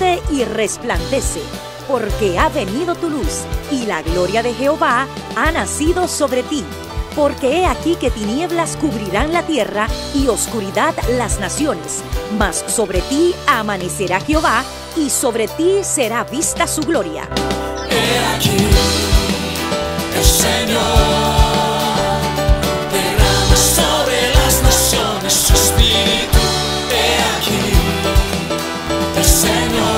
levántate y resplandece, porque ha venido tu luz, y la gloria de Jehová ha nacido sobre ti. Porque he aquí que tinieblas cubrirán la tierra, y oscuridad las naciones. Mas sobre ti amanecerá Jehová, y sobre ti será vista su gloria. He aquí, el Señor derrama sobre las naciones su espíritu. He aquí, el Señor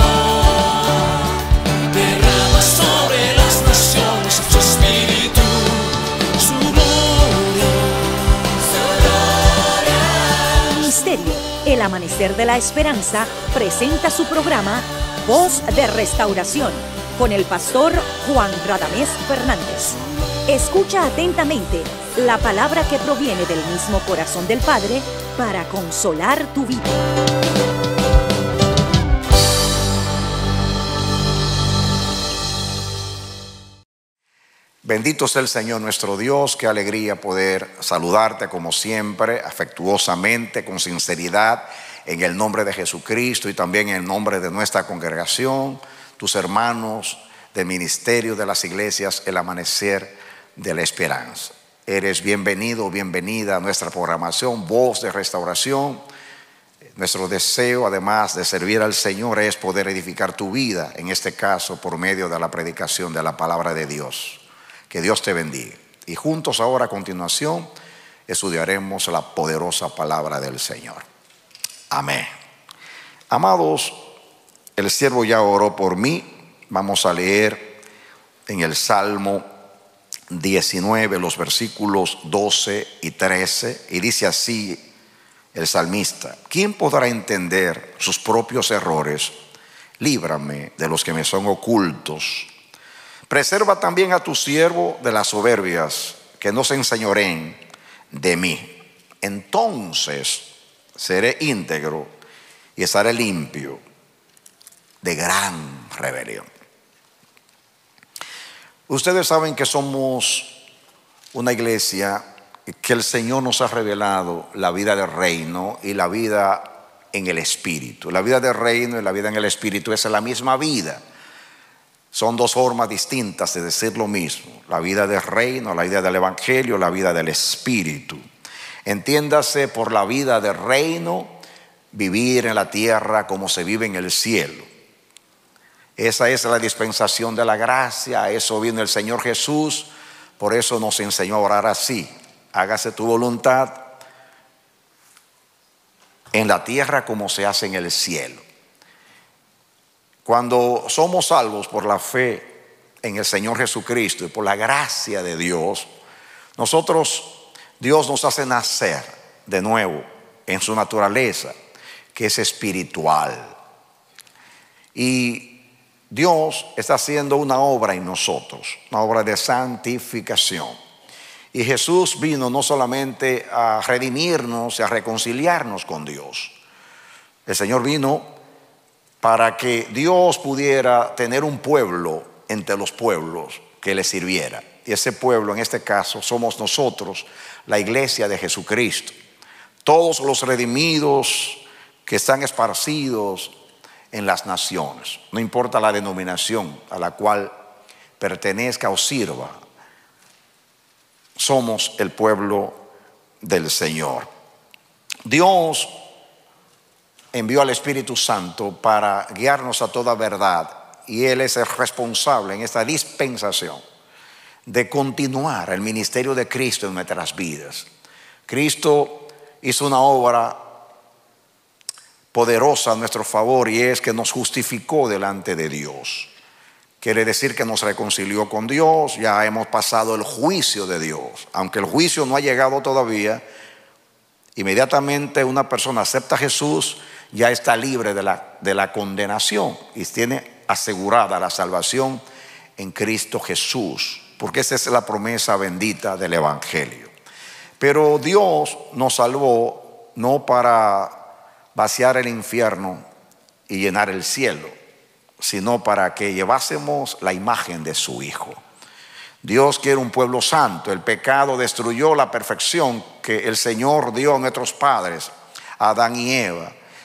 derrama sobre las naciones su espíritu, su gloria, su gloria. Ministerio El Amanecer de la Esperanza presenta su programa Voz de Restauración con el pastor Juan Radamés Fernández. Escucha atentamente la palabra que proviene del mismo corazón del Padre para consolar tu vida. Bendito sea el Señor nuestro Dios. Qué alegría poder saludarte como siempre, afectuosamente, con sinceridad, en el nombre de Jesucristo y también en el nombre de nuestra congregación, tus hermanos del ministerio de las iglesias El Amanecer de la Esperanza. Eres bienvenido o bienvenida a nuestra programación Voz de Restauración. Nuestro deseo, además de servir al Señor, es poder edificar tu vida, en este caso por medio de la predicación de la palabra de Dios. Que Dios te bendiga. Y juntos ahora a continuación estudiaremos la poderosa palabra del Señor. Amén. Amados, el siervo ya oró por mí. Vamos a leer en el Salmo 19 los versículos 12 y 13. Y dice así el salmista: ¿quién podrá entender sus propios errores? Líbrame de los que me son ocultos. Preserva también a tu siervo de las soberbias, que no se enseñoreen de mí. Entonces seré íntegro y estaré limpio de gran rebelión. Ustedes saben que somos una iglesia que el Señor nos ha revelado la vida del reino y la vida en el espíritu. La vida del reino y la vida en el espíritu es la misma vida. Son dos formas distintas de decir lo mismo: la vida del reino, la vida del evangelio, la vida del espíritu. Entiéndase por la vida del reino, vivir en la tierra como se vive en el cielo. Esa es la dispensación de la gracia, a eso vino el Señor Jesús, por eso nos enseñó a orar así: hágase tu voluntad en la tierra como se hace en el cielo. Cuando somos salvos por la fe en el Señor Jesucristo y por la gracia de Dios, Dios nos hace nacer de nuevo en su naturaleza, que es espiritual. Y Dios está haciendo una obra en nosotros, una obra de santificación. Y Jesús vino no solamente a redimirnos y a reconciliarnos con Dios. El Señor vino para que Dios pudiera tener un pueblo entre los pueblos que le sirviera. Y ese pueblo, en este caso, somos nosotros, la iglesia de Jesucristo. Todos los redimidos que están esparcidos en las naciones, no importa la denominación a la cual pertenezca o sirva, somos el pueblo del Señor. Dios envió al Espíritu Santo para guiarnos a toda verdad, y Él es el responsable en esta dispensación de continuar el ministerio de Cristo en nuestras vidas. Cristo hizo una obra poderosa a nuestro favor, y es que nos justificó delante de Dios. Quiere decir que nos reconcilió con Dios. Ya hemos pasado el juicio de Dios, aunque el juicio no ha llegado todavía. Inmediatamente una persona acepta a Jesús, ya está libre de la condenación y tiene asegurada la salvación en Cristo Jesús, porque esa es la promesa bendita del evangelio. Pero Dios nos salvó no para vaciar el infierno y llenar el cielo, sino para que llevásemos la imagen de su Hijo. Dios quiere un pueblo santo. El pecado destruyó la perfección que el Señor dio a nuestros padres, a Adán y Eva.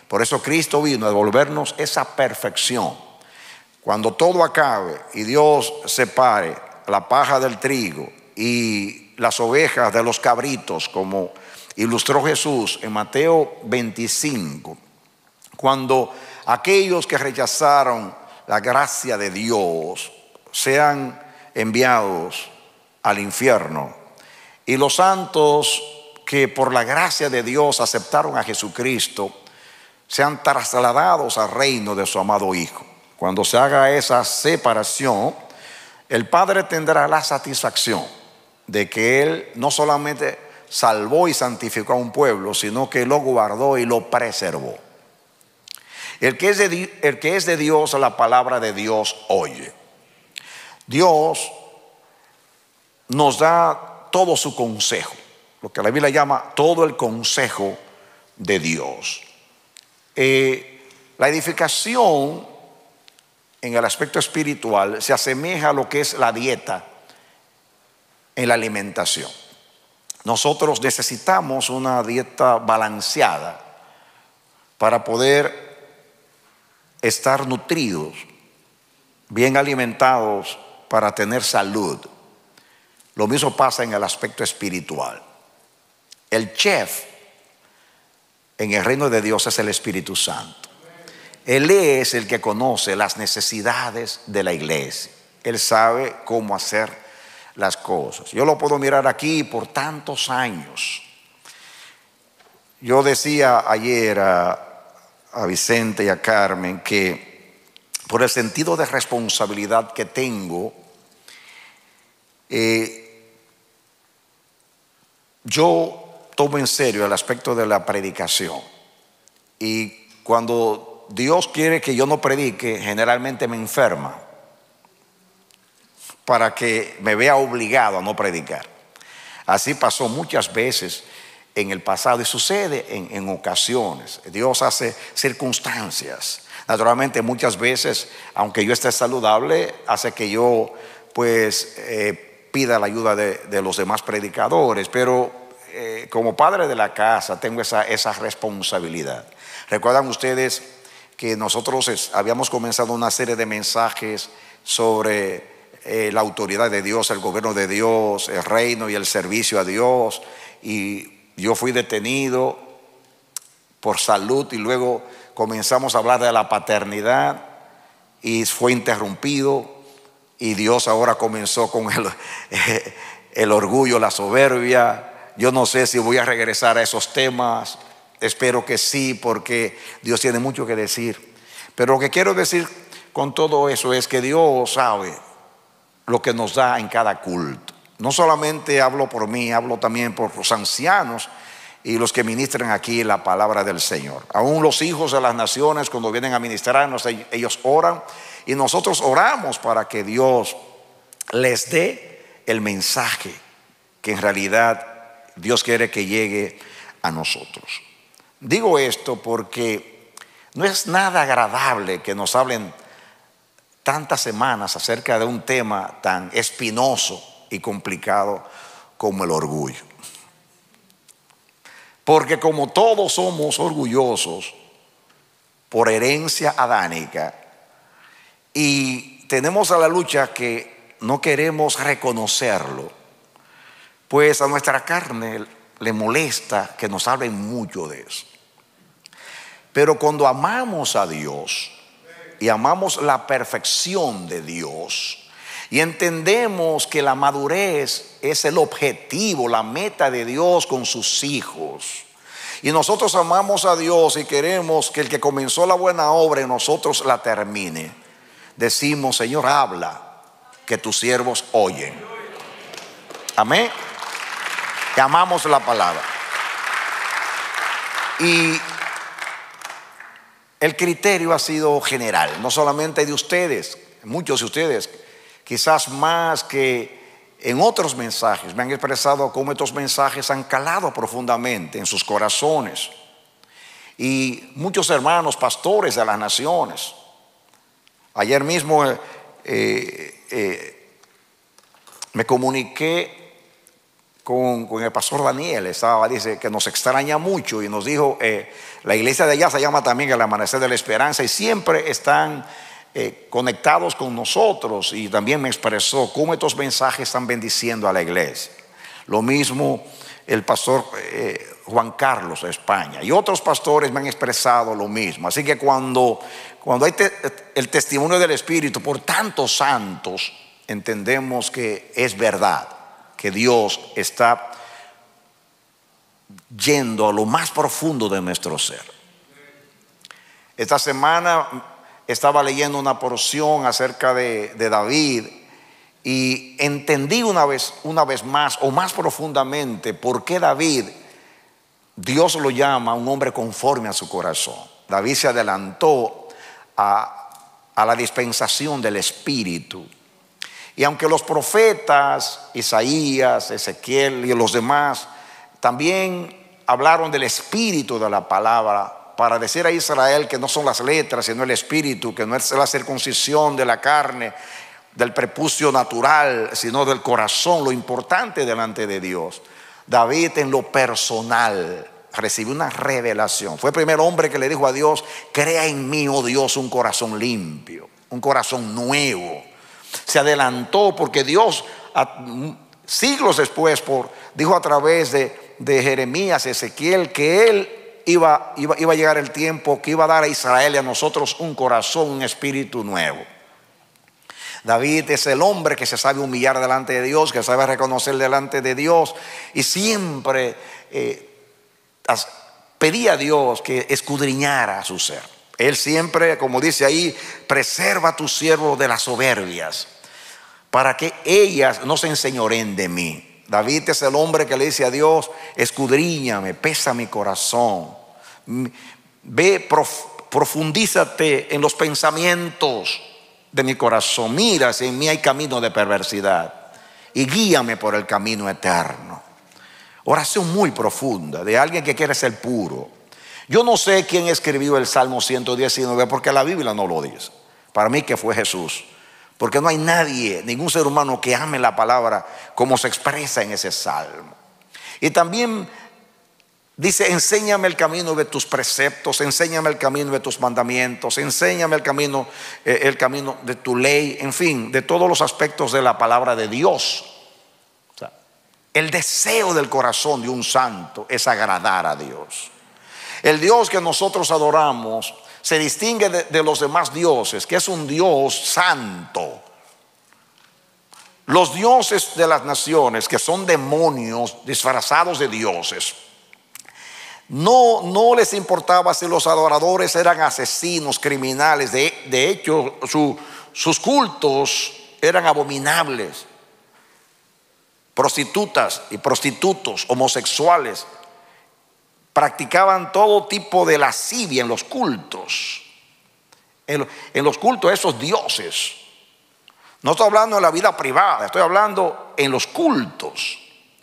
Por eso Cristo vino a devolvernos esa perfección. Cuando todo acabe y Dios separe la paja del trigo y las ovejas de los cabritos, como ilustró Jesús en Mateo 25, cuando aquellos que rechazaron la gracia de Dios sean enviados al infierno, y los santos que por la gracia de Dios aceptaron a Jesucristo sean trasladados al reino de su amado Hijo. Cuando se haga esa separación, el Padre tendrá la satisfacción de que Él no solamente salvó y santificó a un pueblo, sino que lo guardó y lo preservó. El que es de Dios, la palabra de Dios oye. Dios nos da todo su consejo, lo que la Biblia llama todo el consejo de Dios. La edificación en el aspecto espiritual se asemeja a lo que es la dieta en la alimentación. Nosotros necesitamos una dieta balanceada para poder estar nutridos, bien alimentados, para tener salud. Lo mismo pasa en el aspecto espiritual. El chef en el reino de Dios es el Espíritu Santo. Él es el que conoce las necesidades de la iglesia. Él sabe cómo hacer las cosas. Yo lo puedo mirar aquí por tantos años. Yo decía ayer a Vicente y a Carmen que por el sentido de responsabilidad que tengo, yo tomo en serio el aspecto de la predicación, y cuando Dios quiere que yo no predique, generalmente me enferma para que me vea obligado a no predicar. Así pasó muchas veces en el pasado y sucede en ocasiones. Dios hace circunstancias. Naturalmente muchas veces, aunque yo esté saludable, hace que yo pida la ayuda de los demás predicadores, pero como padre de la casa tengo esa responsabilidad. ¿Recuerdan ustedes que nosotros habíamos comenzado una serie de mensajes sobre la autoridad de Dios, el gobierno de Dios, el reino y el servicio a Dios? Y yo fui detenido por salud y luego comenzamos a hablar de la paternidad y fue interrumpido, y Dios ahora comenzó con el orgullo, la soberbia. Yo no sé si voy a regresar a esos temas, espero que sí, porque Dios tiene mucho que decir. Pero lo que quiero decir con todo eso es que Dios sabe lo que nos da en cada culto. No solamente hablo por mí, hablo también por los ancianos y los que ministran aquí la palabra del Señor. Aún los hijos de las naciones, cuando vienen a ministrarnos, ellos oran y nosotros oramos para que Dios les dé el mensaje que en realidad Dios quiere que llegue a nosotros. Digo esto porque no es nada agradable que nos hablen tantas semanas acerca de un tema tan espinoso y complicado como el orgullo. Porque como todos somos orgullosos por herencia adánica y tenemos a la lucha que no queremos reconocerlo, pues a nuestra carne le molesta que nos hablen mucho de eso. Pero cuando amamos a Dios y amamos la perfección de Dios y entendemos que la madurez es el objetivo, la meta de Dios con sus hijos, y nosotros amamos a Dios y queremos que el que comenzó la buena obra en nosotros la termine, decimos: Señor, habla, que tus siervos oyen. Amén. Que amamos la palabra. Y el criterio ha sido general, no solamente de ustedes, muchos de ustedes, quizás más que en otros mensajes, me han expresado cómo estos mensajes han calado profundamente en sus corazones. Y muchos hermanos pastores de las naciones. Ayer mismo me comuniqué con el pastor Daniel, dice que nos extraña mucho y nos dijo, la iglesia de allá se llama también el Amanecer de la Esperanza y siempre están conectados con nosotros, y también me expresó cómo estos mensajes están bendiciendo a la iglesia. Lo mismo el pastor Juan Carlos de España, y otros pastores me han expresado lo mismo. Así que cuando hay el testimonio del Espíritu por tantos santos, entendemos que es verdad, que Dios está yendo a lo más profundo de nuestro ser. Esta semana estaba leyendo una porción acerca de David y entendí una vez más o más profundamente por qué David, Dios lo llama un hombre conforme a su corazón. David se adelantó a la dispensación del Espíritu. Y aunque los profetas, Isaías, Ezequiel y los demás también hablaron del espíritu de la palabra para decir a Israel que no son las letras sino el espíritu, que no es la circuncisión de la carne, del prepucio natural, sino del corazón, lo importante delante de Dios. David en lo personal recibió una revelación. Fue el primer hombre que le dijo a Dios: crea en mí, oh Dios, un corazón limpio, un corazón nuevo. Se adelantó porque Dios siglos después dijo a través de Jeremías, Ezequiel, que Él iba a llegar el tiempo que iba a dar a Israel y a nosotros un corazón, un espíritu nuevo. David es el hombre que se sabe humillar delante de Dios, que sabe reconocer delante de Dios, y siempre pedía a Dios que escudriñara su ser. Él siempre, como dice ahí, preserva a tus siervos de las soberbias, para que ellas no se enseñoreen de mí. David es el hombre que le dice a Dios: escudriñame, pesa mi corazón, profundízate en los pensamientos de mi corazón, mira si en mí hay camino de perversidad y guíame por el camino eterno. Oración muy profunda de alguien que quiere ser puro. Yo no sé quién escribió el Salmo 119 porque la Biblia no lo dice. Para mí que fue Jesús, porque no hay nadie, ningún ser humano que ame la palabra como se expresa en ese salmo. Y también dice: enséñame el camino de tus preceptos, enséñame el camino de tus mandamientos, enséñame el camino de tu ley, en fin, de todos los aspectos de la palabra de Dios. O sea, el deseo del corazón de un santo es agradar a Dios. El Dios que nosotros adoramos se distingue de los demás dioses, que es un Dios santo. Los dioses de las naciones, que son demonios disfrazados de dioses, no les importaba si los adoradores eran asesinos, criminales. De hecho, sus cultos eran abominables. Prostitutas y prostitutos, homosexuales, practicaban todo tipo de lascivia en los cultos. En los cultos de esos dioses. No estoy hablando de la vida privada, estoy hablando en los cultos.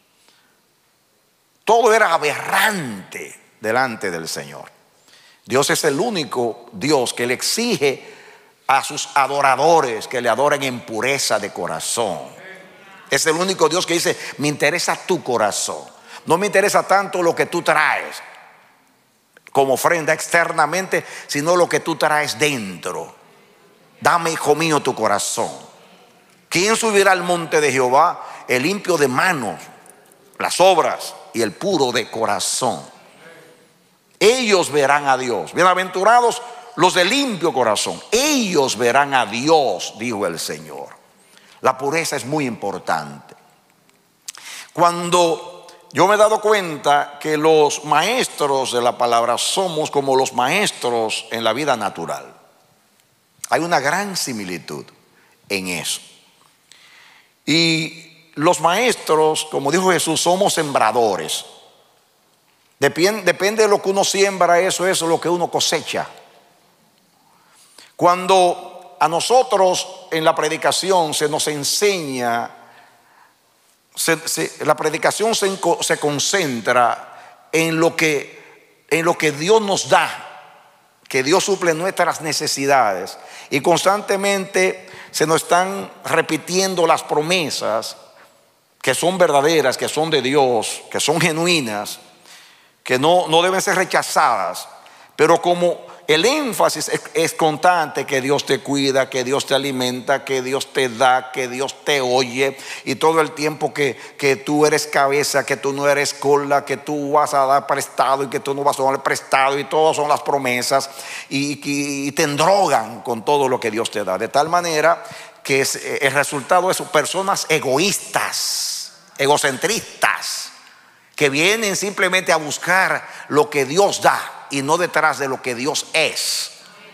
Todo era aberrante delante del Señor. Dios es el único Dios que le exige a sus adoradores que le adoren en pureza de corazón. Es el único Dios que dice: me interesa tu corazón. No me interesa tanto lo que tú traes como ofrenda externamente, sino lo que tú traes dentro. Dame, hijo mío, tu corazón. ¿Quién subirá al monte de Jehová? El limpio de manos, las obras, y el puro de corazón. Ellos verán a Dios. Bienaventurados los de limpio corazón, ellos verán a Dios, dijo el Señor. La pureza es muy importante. Cuando yo me he dado cuenta que los maestros de la palabra somos como los maestros en la vida natural. Hay una gran similitud en eso. Y los maestros, como dijo Jesús, somos sembradores. Depende de lo que uno siembra, eso es lo que uno cosecha. Cuando a nosotros en la predicación se nos enseña, la predicación se concentra en lo que Dios nos da, que Dios suple nuestras necesidades, y constantemente se nos están repitiendo las promesas que son verdaderas, que son de Dios, que son genuinas, que no deben ser rechazadas. Pero como el énfasis es constante, que Dios te cuida, que Dios te alimenta, que Dios te da, que Dios te oye, y todo el tiempo que tú eres cabeza, que tú no eres cola, que tú vas a dar prestado y que tú no vas a dar prestado, y todas son las promesas, y te endrogan con todo lo que Dios te da, de tal manera que el resultado es personas egoístas, egocentristas, que vienen simplemente a buscar lo que Dios da y no detrás de lo que Dios es.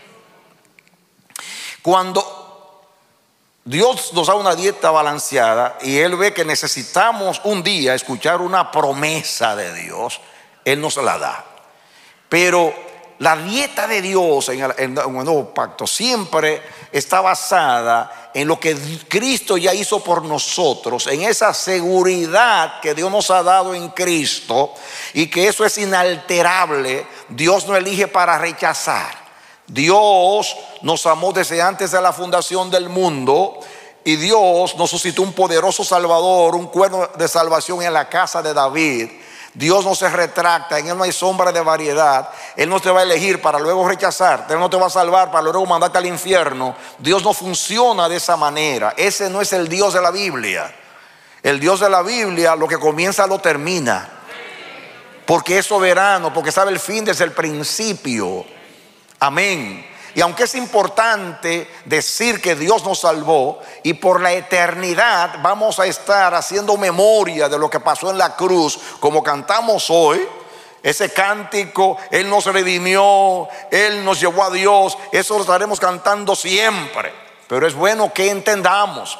Cuando Dios nos da una dieta balanceada y Él ve que necesitamos un día escuchar una promesa de Dios, Él nos la da. Pero la dieta de Dios en el nuevo pacto siempre está basada en lo que Cristo ya hizo por nosotros, en esa seguridad que Dios nos ha dado en Cristo, y que eso es inalterable. Dios no elige para rechazar. Dios nos amó desde antes de la fundación del mundo, y Dios nos suscitó un poderoso Salvador, un cuerno de salvación en la casa de David. Dios no se retracta, en Él no hay sombra de variedad. Él no te va a elegir para luego rechazarte, Él no te va a salvar para luego mandarte al infierno. Dios no funciona de esa manera. Ese no es el Dios de la Biblia. El Dios de la Biblia lo que comienza lo termina, porque es soberano, porque sabe el fin desde el principio. Amén. Y aunque es importante decir que Dios nos salvó, y por la eternidad vamos a estar haciendo memoria de lo que pasó en la cruz, como cantamos hoy, ese cántico, Él nos redimió, Él nos llevó a Dios, eso lo estaremos cantando siempre. Pero es bueno que entendamos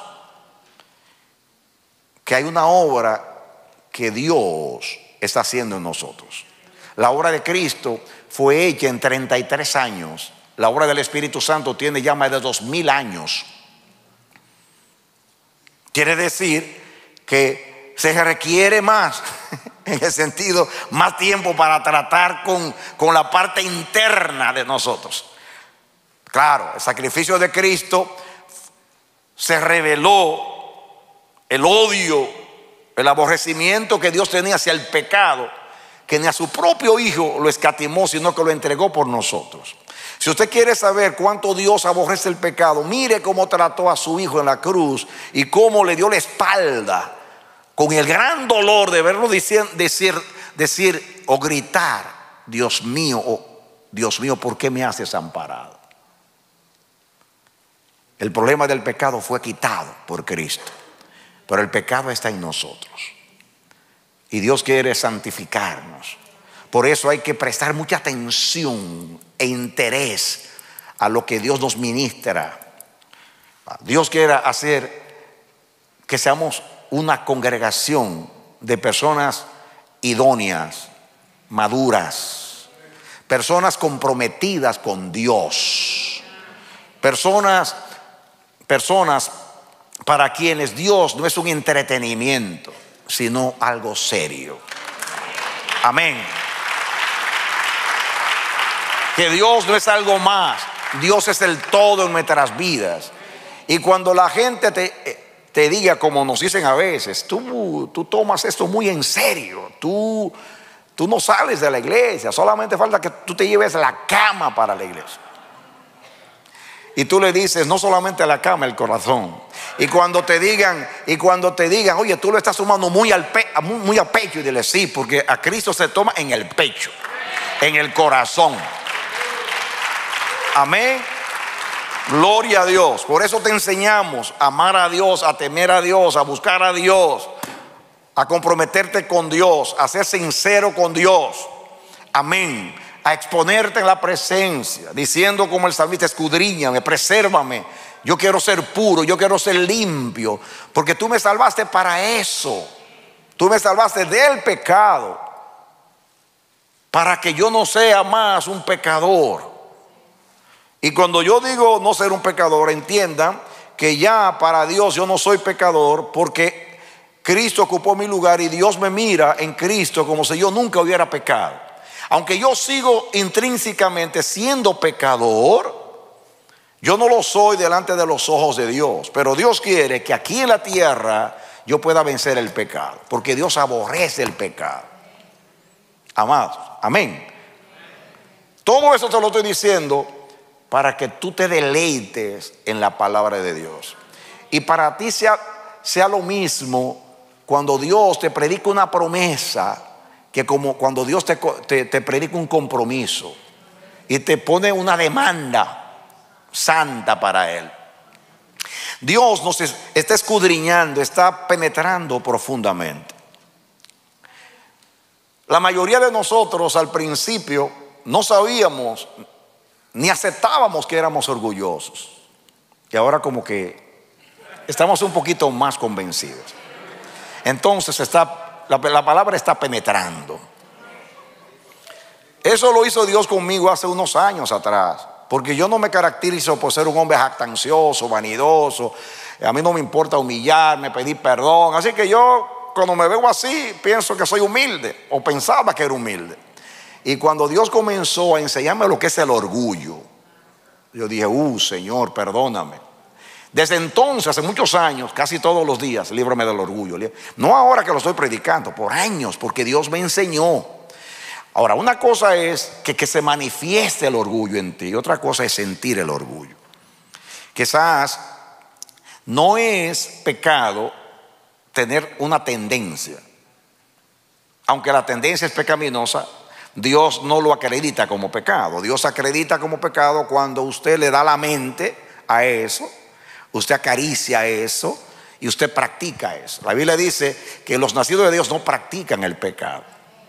que hay una obra que Dios está haciendo en nosotros. La obra de Cristo fue hecha en 33 años. La obra del Espíritu Santo tiene ya más de 2000 años. Quiere decir que se requiere más, en el sentido, más tiempo para tratar con la parte interna de nosotros. Claro, el sacrificio de Cristo se reveló el odio, el aborrecimiento que Dios tenía hacia el pecado, que ni a su propio Hijo lo escatimó, sino que lo entregó por nosotros. Si usted quiere saber cuánto Dios aborrece el pecado, mire cómo trató a su Hijo en la cruz y cómo le dio la espalda, con el gran dolor de verlo decir o gritar: Dios mío, oh, Dios mío, ¿por qué me has desamparado? El problema del pecado fue quitado por Cristo, pero el pecado está en nosotros y Dios quiere santificarnos. Por eso hay que prestar mucha atención e interés a lo que Dios nos ministra. Dios quiere hacer que seamos una congregación de personas idóneas, maduras, personas comprometidas con Dios, personas para quienes Dios no es un entretenimiento, sino algo serio. Amén. Que Dios no es algo más, Dios es el todo en nuestras vidas. Y cuando la gente te diga, como nos dicen a veces: tú tomas esto muy en serio, tú no sales de la iglesia, solamente falta que tú te lleves la cama para la iglesia. Y tú le dices: no solamente la cama, el corazón. Y cuando te digan, oye, tú lo estás tomando muy a pecho, y dile: sí, porque a Cristo se toma en el pecho, en el corazón. Amén. Gloria a Dios. Por eso te enseñamos a amar a Dios, a temer a Dios, a buscar a Dios, a comprometerte con Dios, a ser sincero con Dios. Amén. A exponerte en la presencia, diciendo como el salmista: escudriñame, presérvame. Yo quiero ser puro, yo quiero ser limpio, porque tú me salvaste para eso. Tú me salvaste del pecado, para que yo no sea más un pecador. Y cuando yo digo no ser un pecador, entiendan que ya para Dios yo no soy pecador, porque Cristo ocupó mi lugar y Dios me mira en Cristo como si yo nunca hubiera pecado. Aunque yo sigo intrínsecamente siendo pecador, yo no lo soy delante de los ojos de Dios. Pero Dios quiere que aquí en la tierra yo pueda vencer el pecado, porque Dios aborrece el pecado. Amados, amén. Todo eso te lo estoy diciendo para que tú te deleites en la palabra de Dios. Y para ti sea lo mismo cuando Dios te predica una promesa, que como cuando Dios te predica un compromiso y te pone una demanda santa para Él. Dios nos está escudriñando, está penetrando profundamente. La mayoría de nosotros al principio no sabíamos ni aceptábamos que éramos orgullosos. Y ahora como que estamos un poquito más convencidos. Entonces la palabra está penetrando. Eso lo hizo Dios conmigo hace unos años atrás. Porque yo no me caracterizo por ser un hombre jactancioso, vanidoso. A mí no me importa humillarme, pedir perdón. Así que yo, cuando me veo así, pienso que soy humilde, o pensaba que era humilde. Y cuando Dios comenzó a enseñarme lo que es el orgullo, yo dije, Señor, perdóname. Desde entonces, hace muchos años, casi todos los días, líbrame del orgullo. No ahora que lo estoy predicando, por años, porque Dios me enseñó. Ahora, una cosa es que se manifieste el orgullo en ti, otra cosa es sentir el orgullo. Quizás no es pecado tener una tendencia. Aunque la tendencia es pecaminosa, Dios no lo acredita como pecado. Dios acredita como pecado cuando usted le da la mente a eso, usted acaricia eso y usted practica eso. La Biblia dice que los nacidos de Dios no practican el pecado.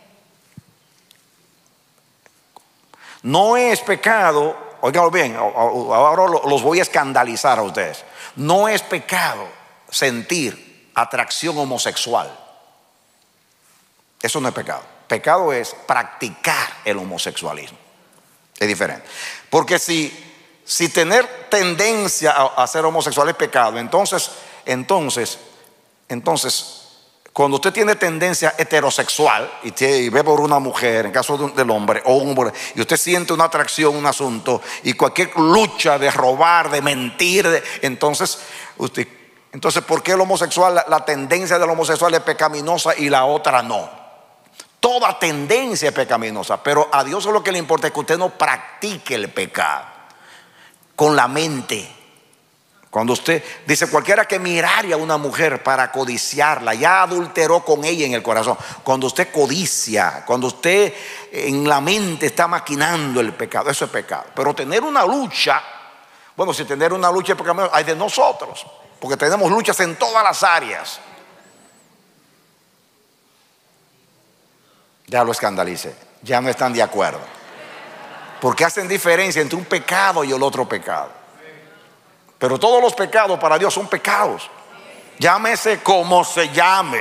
No es pecado, oigan bien, ahora los voy a escandalizar a ustedes. No es pecado sentir atracción homosexual. Eso no es pecado. Pecado es practicar el homosexualismo. Es diferente. Porque si tener tendencia a ser homosexual es pecado, entonces cuando usted tiene tendencia heterosexual y ve por una mujer, en caso del hombre o un hombre, y usted siente una atracción, un asunto, y cualquier lucha de robar, de mentir, entonces ¿por qué el homosexual, la tendencia del homosexual es pecaminosa y la otra no? Toda tendencia es pecaminosa, pero a Dios lo que le importa es que usted no practique el pecado con la mente. Cuando usted dice, cualquiera que mirare a una mujer para codiciarla, ya adulteró con ella en el corazón. Cuando usted codicia, cuando usted en la mente está maquinando el pecado, eso es pecado. Pero tener una lucha, bueno, si tener una lucha es pecado, hay de nosotros, porque tenemos luchas en todas las áreas. Ya lo escandalicé, ya no están de acuerdo. Porque hacen diferencia entre un pecado y el otro pecado. Pero todos los pecados para Dios son pecados. Llámese como se llame.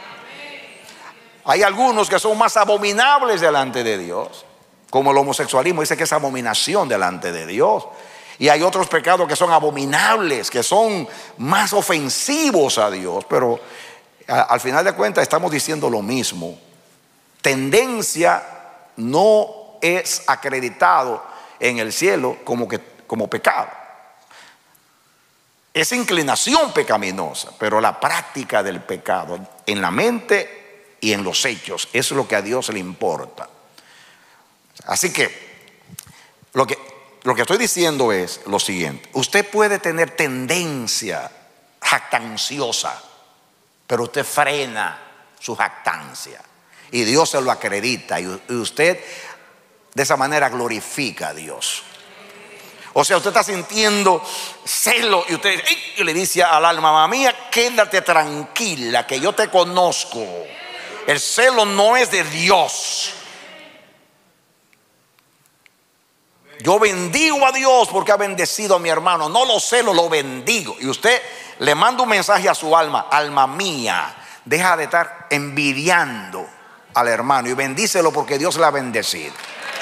Hay algunos que son más abominables delante de Dios, como el homosexualismo, dice que es abominación delante de Dios. Y hay otros pecados que son abominables, que son más ofensivos a Dios. Pero al final de cuentas estamos diciendo lo mismo. Tendencia no es acreditado en el cielo como pecado. Es inclinación pecaminosa, pero la práctica del pecado en la mente y en los hechos es lo que a Dios le importa. Así que lo que estoy diciendo es lo siguiente: usted puede tener tendencia jactanciosa, pero usted frena su jactancia y Dios se lo acredita, y usted de esa manera glorifica a Dios. O sea, usted está sintiendo celo y usted y le dice al alma, mamá mía, quédate tranquila que yo te conozco. El celo no es de Dios. Yo bendigo a Dios porque ha bendecido a mi hermano. No lo celo, lo bendigo. Y usted le manda un mensaje a su alma: alma mía, deja de estar envidiando al hermano y bendícelo porque Dios le ha bendecido.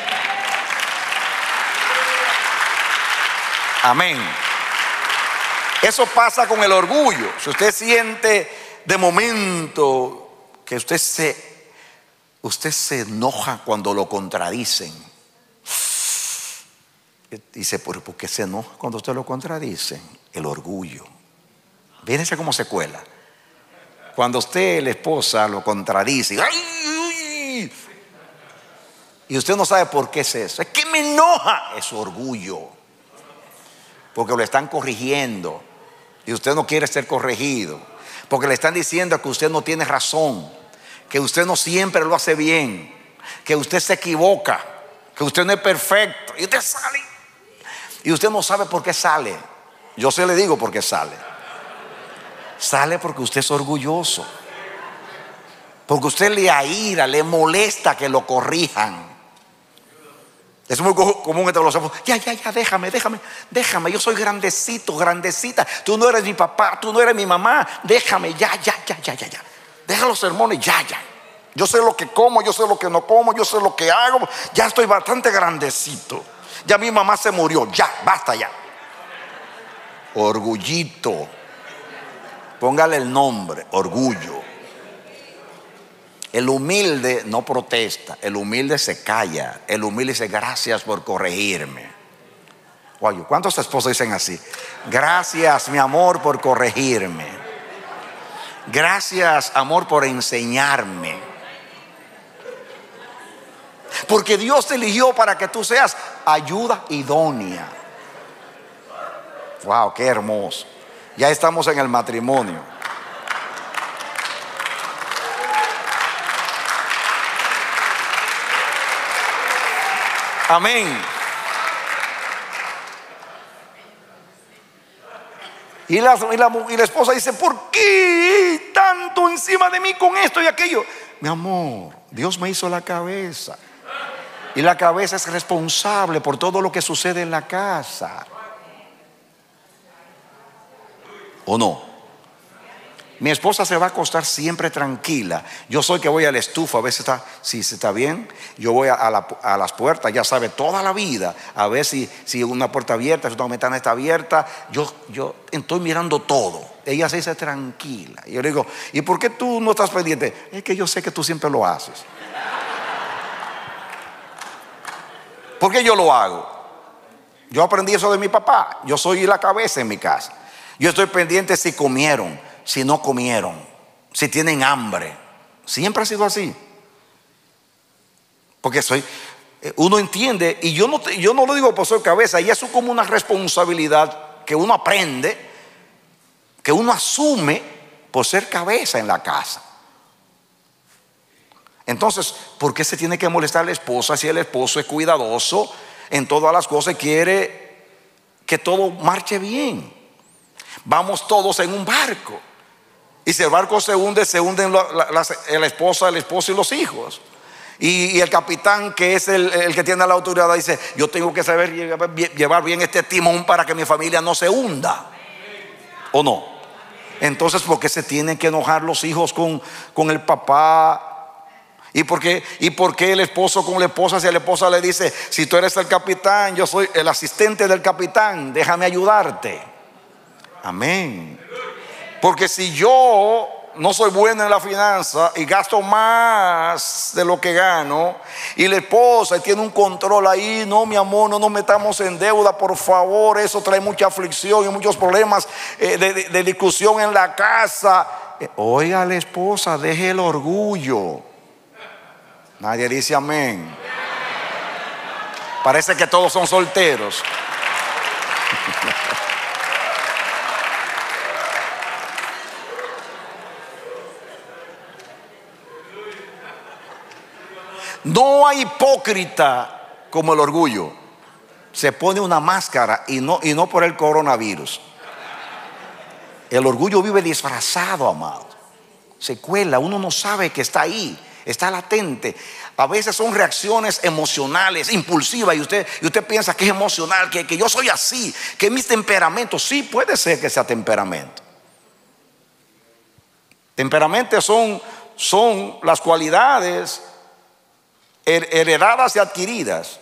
Amén. Eso pasa con el orgullo. Si usted siente de momento que usted se enoja cuando lo contradicen, dice, ¿por qué se enoja cuando usted lo contradicen? El orgullo. Fíjense cómo se cuela. Cuando usted, la esposa, lo contradice, ¡ay! Y usted no sabe por qué es eso. Es que me enoja. Es su orgullo. Porque lo están corrigiendo y usted no quiere ser corregido. Porque le están diciendo que usted no tiene razón, que usted no siempre lo hace bien, que usted se equivoca, que usted no es perfecto. Y usted sale y usted no sabe por qué sale. Yo se le digo por qué sale. Sale porque usted es orgulloso, porque usted le aira, le molesta que lo corrijan. Es muy común entre los hombres. Ya, déjame, yo soy grandecito, grandecita. Tú no eres mi papá, tú no eres mi mamá. Déjame, ya. Deja los sermones, ya. Yo sé lo que como, yo sé lo que no como, yo sé lo que hago. Ya estoy bastante grandecito. Ya mi mamá se murió, ya, basta ya. Orgullito. Póngale el nombre, orgullo. El humilde no protesta, el humilde se calla, el humilde dice gracias por corregirme. Oye, ¿cuántos esposos dicen así? Gracias, mi amor, por corregirme. Gracias, amor, por enseñarme. Porque Dios te eligió para que tú seas ayuda idónea. Wow, qué hermoso. Ya estamos en el matrimonio. Amén. Y la esposa dice, ¿por qué tanto encima de mí con esto y aquello? Mi amor, Dios me hizo la cabeza. Y la cabeza es responsable por todo lo que sucede en la casa. ¿O no? Mi esposa se va a acostar siempre tranquila. Yo soy que voy a la estufa, a ver si está bien. Yo voy a las puertas, ya sabe toda la vida. A ver si una puerta abierta, si una ventana está abierta. Yo estoy mirando todo. Ella se dice tranquila. Y yo le digo, ¿y por qué tú no estás pendiente? Es que yo sé que tú siempre lo haces. ¿Por qué yo lo hago? Yo aprendí eso de mi papá. Yo soy la cabeza en mi casa. Yo estoy pendiente si comieron, si no comieron, si tienen hambre. Siempre ha sido así. Porque uno entiende, y yo no lo digo por ser cabeza, y eso es como una responsabilidad que uno aprende, que uno asume por ser cabeza en la casa. Entonces, ¿por qué se tiene que molestar la esposa si el esposo es cuidadoso en todas las cosas y quiere que todo marche bien? Vamos todos en un barco. Y si el barco se hunden la esposa, el esposo y los hijos. Y el capitán, que es el que tiene la autoridad, dice, yo tengo que saber llevar bien este timón para que mi familia no se hunda. ¿O no? Entonces, ¿por qué se tienen que enojar los hijos con el papá? ¿Y por qué el esposo con la esposa? Si la esposa le dice, si tú eres el capitán, yo soy el asistente del capitán, déjame ayudarte. Amén. Porque si yo no soy bueno en la finanza y gasto más de lo que gano, y la esposa tiene un control ahí, no, mi amor, no nos metamos en deuda, por favor, eso trae mucha aflicción y muchos problemas de discusión en la casa. Oiga, la esposa, deje el orgullo. Nadie dice amén. Parece que todos son solteros. No hay hipócrita como el orgullo. Se pone una máscara y no por el coronavirus. El orgullo vive disfrazado, amado. Se cuela, uno no sabe que está ahí, está latente. A veces son reacciones emocionales, impulsivas, y usted piensa que es emocional, que yo soy así, que es mi temperamento. Sí, puede ser que sea temperamento. Temperamento son las cualidades heredadas y adquiridas.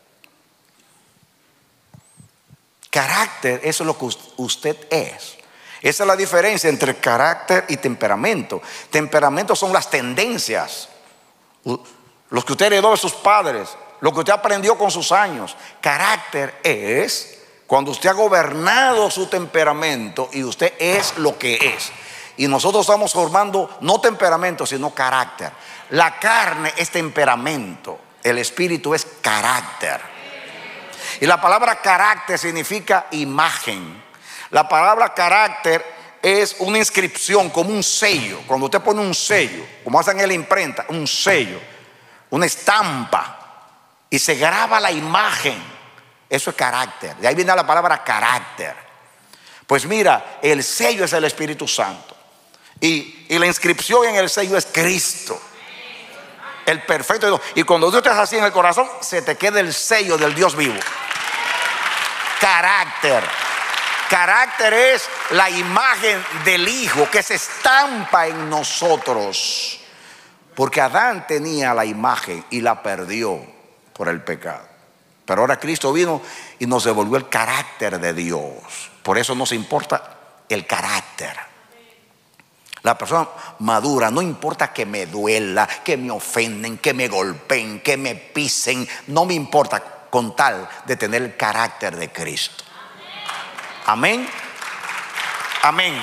Carácter, eso es lo que usted es. Esa es la diferencia entre carácter y temperamento. Temperamento son las tendencias, los que usted heredó de sus padres, lo que usted aprendió con sus años. Carácter es cuando usted ha gobernado su temperamento y usted es lo que es. Y nosotros estamos formando no temperamento, sino carácter. La carne es temperamento, el espíritu es carácter. Y la palabra carácter significa imagen. La palabra carácter es una inscripción, como un sello. Cuando usted pone un sello, como hacen en la imprenta, un sello, una estampa, y se graba la imagen, eso es carácter. De ahí viene la palabra carácter. Pues mira, el sello es el Espíritu Santo. Y la inscripción en el sello es Cristo, el perfecto Dios. Y cuando Dios te hace así en el corazón, se te queda el sello del Dios vivo. Carácter. Carácter es la imagen del Hijo que se estampa en nosotros. Porque Adán tenía la imagen y la perdió por el pecado. Pero ahora Cristo vino y nos devolvió el carácter de Dios. Por eso nos importa el carácter. La persona madura, no importa que me duela, que me ofenden, que me golpeen, que me pisen, no me importa, con tal de tener el carácter de Cristo. Amén. Amén.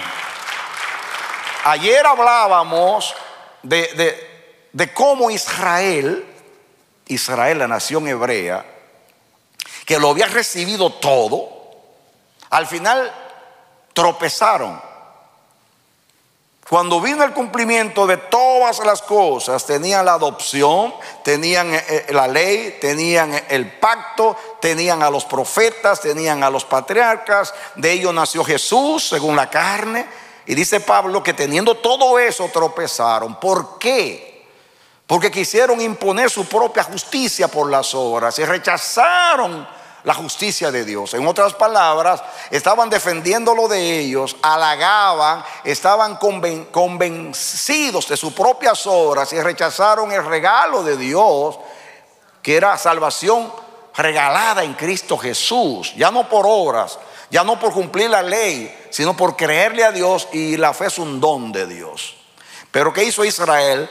Ayer hablábamos de cómo Israel, la nación hebrea, que lo había recibido todo, al final tropezaron. Cuando vino el cumplimiento de todas las cosas, tenían la adopción, tenían la ley, tenían el pacto, tenían a los profetas, tenían a los patriarcas. De ellos nació Jesús según la carne. Y dice Pablo que teniendo todo eso tropezaron. ¿Por qué? Porque quisieron imponer su propia justicia por las obras y rechazaron la justicia de Dios. En otras palabras, estaban defendiendo lo de ellos, halagaban, estaban convencidos de sus propias obras y rechazaron el regalo de Dios, que era salvación regalada en Cristo Jesús. Ya no por obras, ya no por cumplir la ley, sino por creerle a Dios, y la fe es un don de Dios. Pero ¿qué hizo Israel?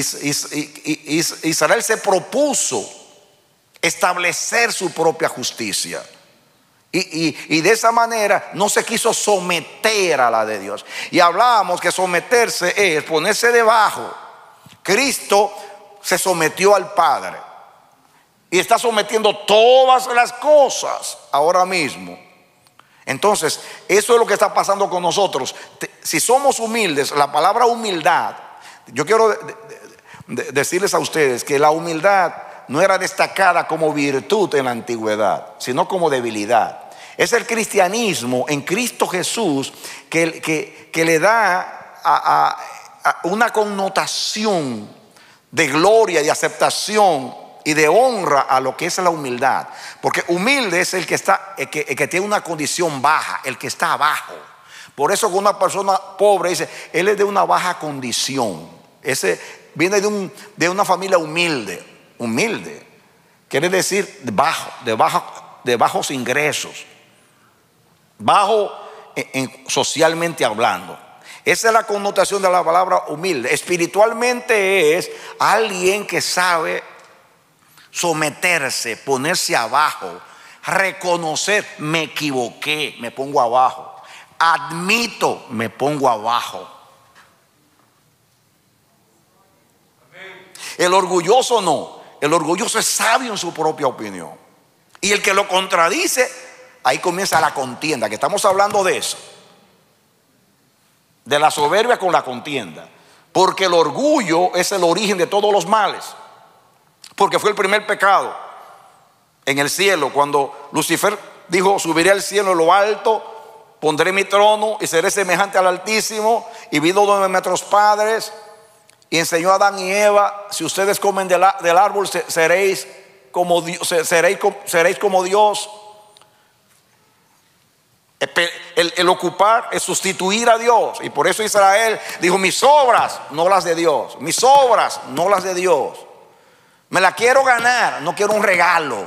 Israel se propuso establecer su propia justicia y de esa manera no se quiso someter a la de Dios. Y hablábamos que someterse es ponerse debajo. Cristo se sometió al Padre y está sometiendo todas las cosas ahora mismo. Entonces, eso es lo que está pasando con nosotros. Si somos humildes, la palabra humildad, yo quiero decirles a ustedes que la humildad no era destacada como virtud en la antigüedad, sino como debilidad. Es el cristianismo en Cristo Jesús que le da a una connotación de gloria, de aceptación y de honra a lo que es la humildad. Porque humilde es el que tiene una condición baja, el que está abajo. Por eso con una persona pobre dice, él es de una baja condición. Ese viene de una familia humilde. Humilde quiere decir de bajos ingresos, bajo socialmente hablando. Esa es la connotación de la palabra humilde. Espiritualmente es alguien que sabe someterse, ponerse abajo, reconocer, me equivoqué, me pongo abajo, admito, me pongo abajo. El orgulloso no. El orgulloso es sabio en su propia opinión. Y el que lo contradice, ahí comienza la contienda, que estamos hablando de eso. De la soberbia con la contienda. Porque el orgullo es el origen de todos los males. Porque fue el primer pecado en el cielo. Cuando Lucifer dijo, subiré al cielo en lo alto, pondré mi trono y seré semejante al Altísimo. Y vi donde nuestros padres. Y enseñó a Adán y Eva, si ustedes comen del árbol seréis como Dios, seréis como Dios. El ocupar es sustituir a Dios. Y por eso Israel dijo, mis obras, no las de Dios. Mis obras, no las de Dios. Me la quiero ganar, no quiero un regalo.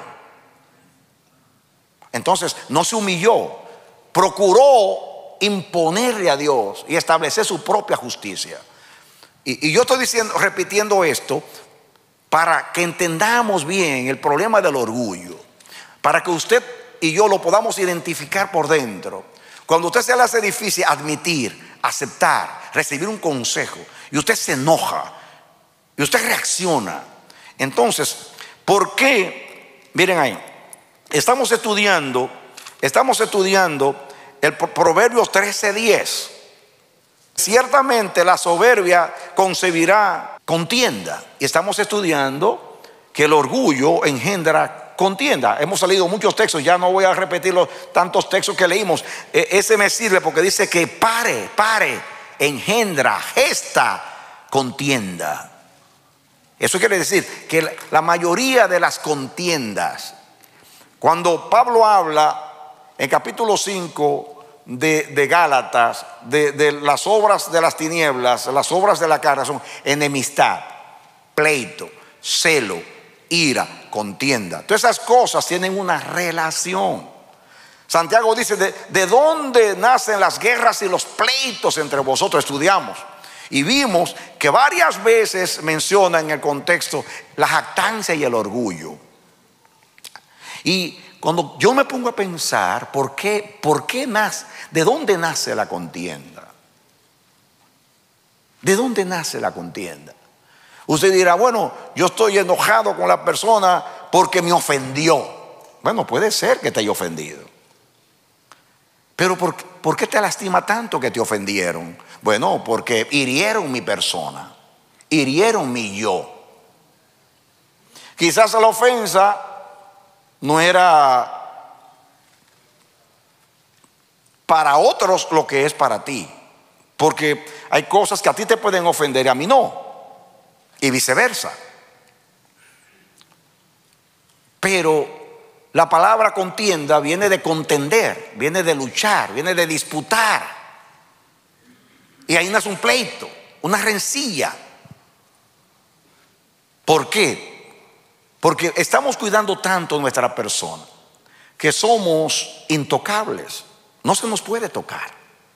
Entonces no se humilló, procuró imponerle a Dios y establecer su propia justicia. Y yo estoy repitiendo esto para que entendamos bien el problema del orgullo, para que usted y yo lo podamos identificar por dentro. Cuando usted se le hace difícil admitir, aceptar, recibir un consejo, y usted se enoja, y usted reacciona. Entonces, ¿por qué? Miren ahí, estamos estudiando el Proverbios 13:10. Ciertamente la soberbia concebirá contienda. Y estamos estudiando que el orgullo engendra contienda. Hemos salido muchos textos, ya no voy a repetir los tantos textos que leímos. Ese me sirve porque dice que pare, engendra, gesta contienda. Eso quiere decir que la mayoría de las contiendas, cuando Pablo habla en capítulo 5 de Gálatas, de las obras de las tinieblas, las obras de la carne son enemistad, pleito, celo, ira, contienda. Todas esas cosas tienen una relación. Santiago dice, ¿de dónde nacen las guerras y los pleitos entre vosotros? Estudiamos y vimos que varias veces menciona en el contexto la jactancia y el orgullo. Y cuando yo me pongo a pensar, ¿por qué nace? ¿De dónde nace la contienda? ¿De dónde nace la contienda? Usted dirá, bueno, yo estoy enojado con la persona porque me ofendió. Bueno, puede ser que te haya ofendido. Pero ¿por qué te lastima tanto que te ofendieron? Bueno, porque hirieron mi persona, hirieron mi yo. Quizás la ofensa no era para otros lo que es para ti, porque hay cosas que a ti te pueden ofender y a mí no, y viceversa. Pero la palabra contienda viene de contender, viene de luchar, viene de disputar, y ahí nace un pleito, una rencilla. ¿Por qué? Porque estamos cuidando tanto nuestra persona que somos intocables. No se nos puede tocar.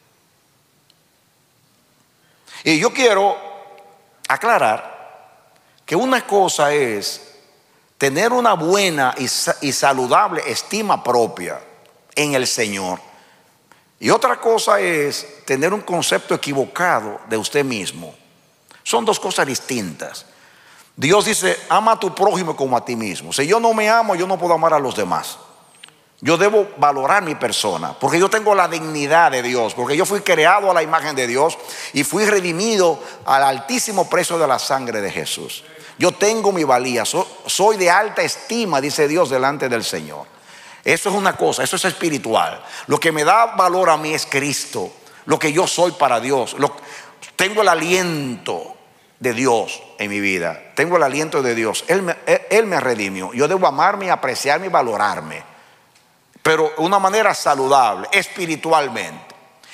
Y yo quiero aclarar que una cosa es tener una buena y saludable estima propia en el Señor, y otra cosa es tener un concepto equivocado de usted mismo. Son dos cosas distintas. Dios dice, ama a tu prójimo como a ti mismo. Si yo no me amo, yo no puedo amar a los demás. Yo debo valorar mi persona, porque yo tengo la dignidad de Dios, porque yo fui creado a la imagen de Dios y fui redimido al altísimo precio de la sangre de Jesús. Yo tengo mi valía, soy de alta estima, dice Dios, delante del Señor. Eso es una cosa, eso es espiritual. Lo que me da valor a mí es Cristo, lo que yo soy para Dios. Tengo el aliento de Dios en mi vida, tengo el aliento de Dios. Él me redimió. Yo debo amarme, apreciarme y valorarme, pero de una manera saludable, espiritualmente.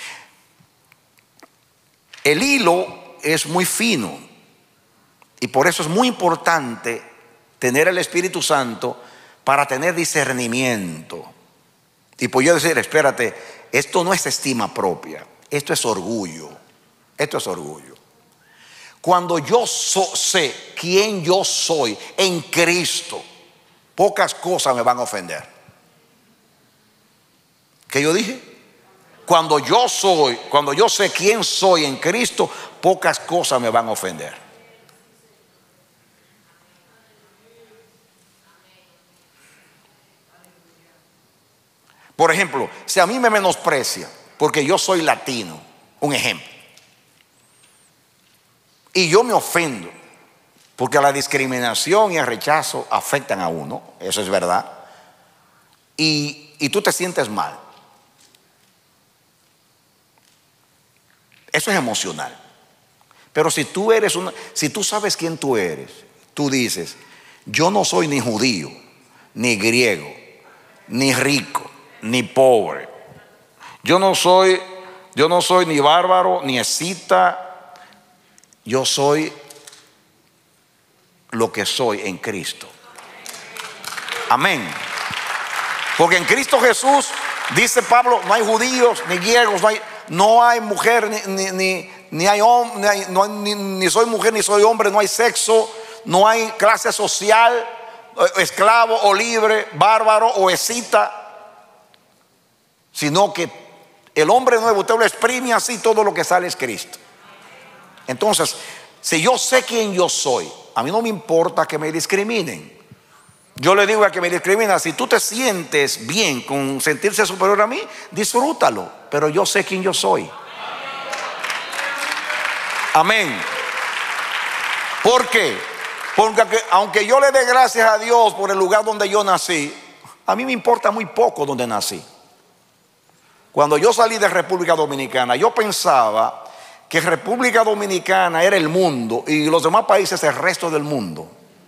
El hilo es muy fino y por eso es muy importante tener el Espíritu Santo para tener discernimiento. Y pues yo decir, espérate, esto no es estima propia, esto es orgullo. Esto es orgullo. Cuando yo sé quién yo soy en Cristo, pocas cosas me van a ofender. ¿Qué yo dije? Cuando yo sé quién soy en Cristo, pocas cosas me van a ofender. Por ejemplo, si a mí me menosprecia porque yo soy latino, un ejemplo, y yo me ofendo porque la discriminación y el rechazo afectan a uno, eso es verdad, y tú te sientes mal, eso es emocional. Pero si tú sabes quién tú eres, tú dices, yo no soy ni judío, ni griego, ni rico, ni pobre. Yo no soy ni bárbaro, ni escita. Yo soy lo que soy en Cristo. Amén. Porque en Cristo Jesús, dice Pablo, no hay judíos ni griegos, no hay mujer ni hay hombre, ni soy mujer ni soy hombre, no hay sexo, no hay clase social, esclavo o libre, bárbaro o escita, sino que El hombre nuevo, usted lo exprime así, todo lo que sale es Cristo. Entonces, si yo sé quién yo soy, a mí no me importa que me discriminen. Yo le digo a que me discrimina, si tú te sientes bien con sentirse superior a mí, disfrútalo, pero yo sé quién yo soy. Amén. ¿Por qué? Porque aunque yo le dé gracias a Dios por el lugar donde yo nací, a mí me importa muy poco donde nací. Cuando yo salí de República Dominicana, yo pensaba que República Dominicana era el mundo y los demás países el resto del mundo.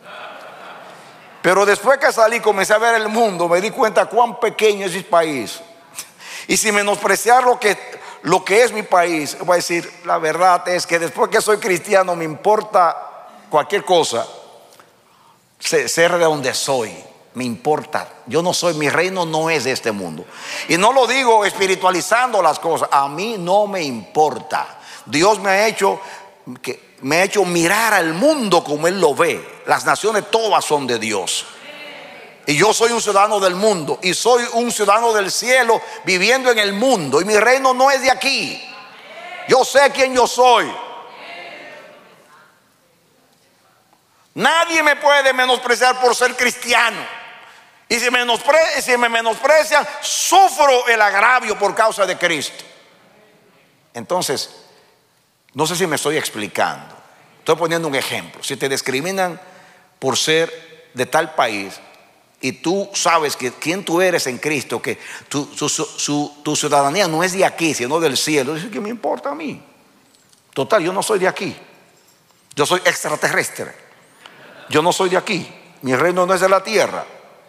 Pero después que salí, comencé a ver el mundo, me di cuenta cuán pequeño es mi país. Y sin menospreciar lo que es mi país, voy a decir, la verdad es que después que soy cristiano, me importa cualquier cosa, ser de donde soy. Me importa, yo no soy, mi reino no es de este mundo. Y no lo digo espiritualizando las cosas, a mí no me importa. Dios me ha hecho mirar al mundo como Él lo ve. Las naciones todas son de Dios. Y yo soy un ciudadano del mundo y soy un ciudadano del cielo viviendo en el mundo. Y mi reino no es de aquí. Yo sé quién yo soy. Nadie me puede menospreciar por ser cristiano. Y si me menosprecian, sufro el agravio por causa de Cristo. Entonces, no sé si me estoy explicando. Estoy poniendo un ejemplo. Si te discriminan por ser de tal país y tú sabes que quién tú eres en Cristo, que tu ciudadanía no es de aquí, sino del cielo, dices, ¿qué me importa a mí? Total, yo no soy de aquí. Yo soy extraterrestre. Yo no soy de aquí. Mi reino no es de la tierra.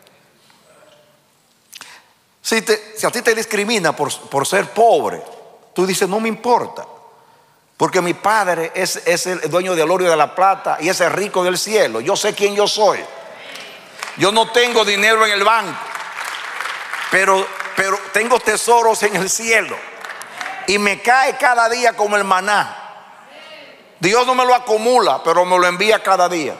Si a ti te discrimina por ser pobre, tú dices, no me importa. Porque mi padre es el dueño del oro y de la plata y es el rico del cielo. Yo sé quién yo soy. Yo no tengo dinero en el banco, pero tengo tesoros en el cielo. Y me cae cada día como el maná. Dios no me lo acumula, pero me lo envía cada día.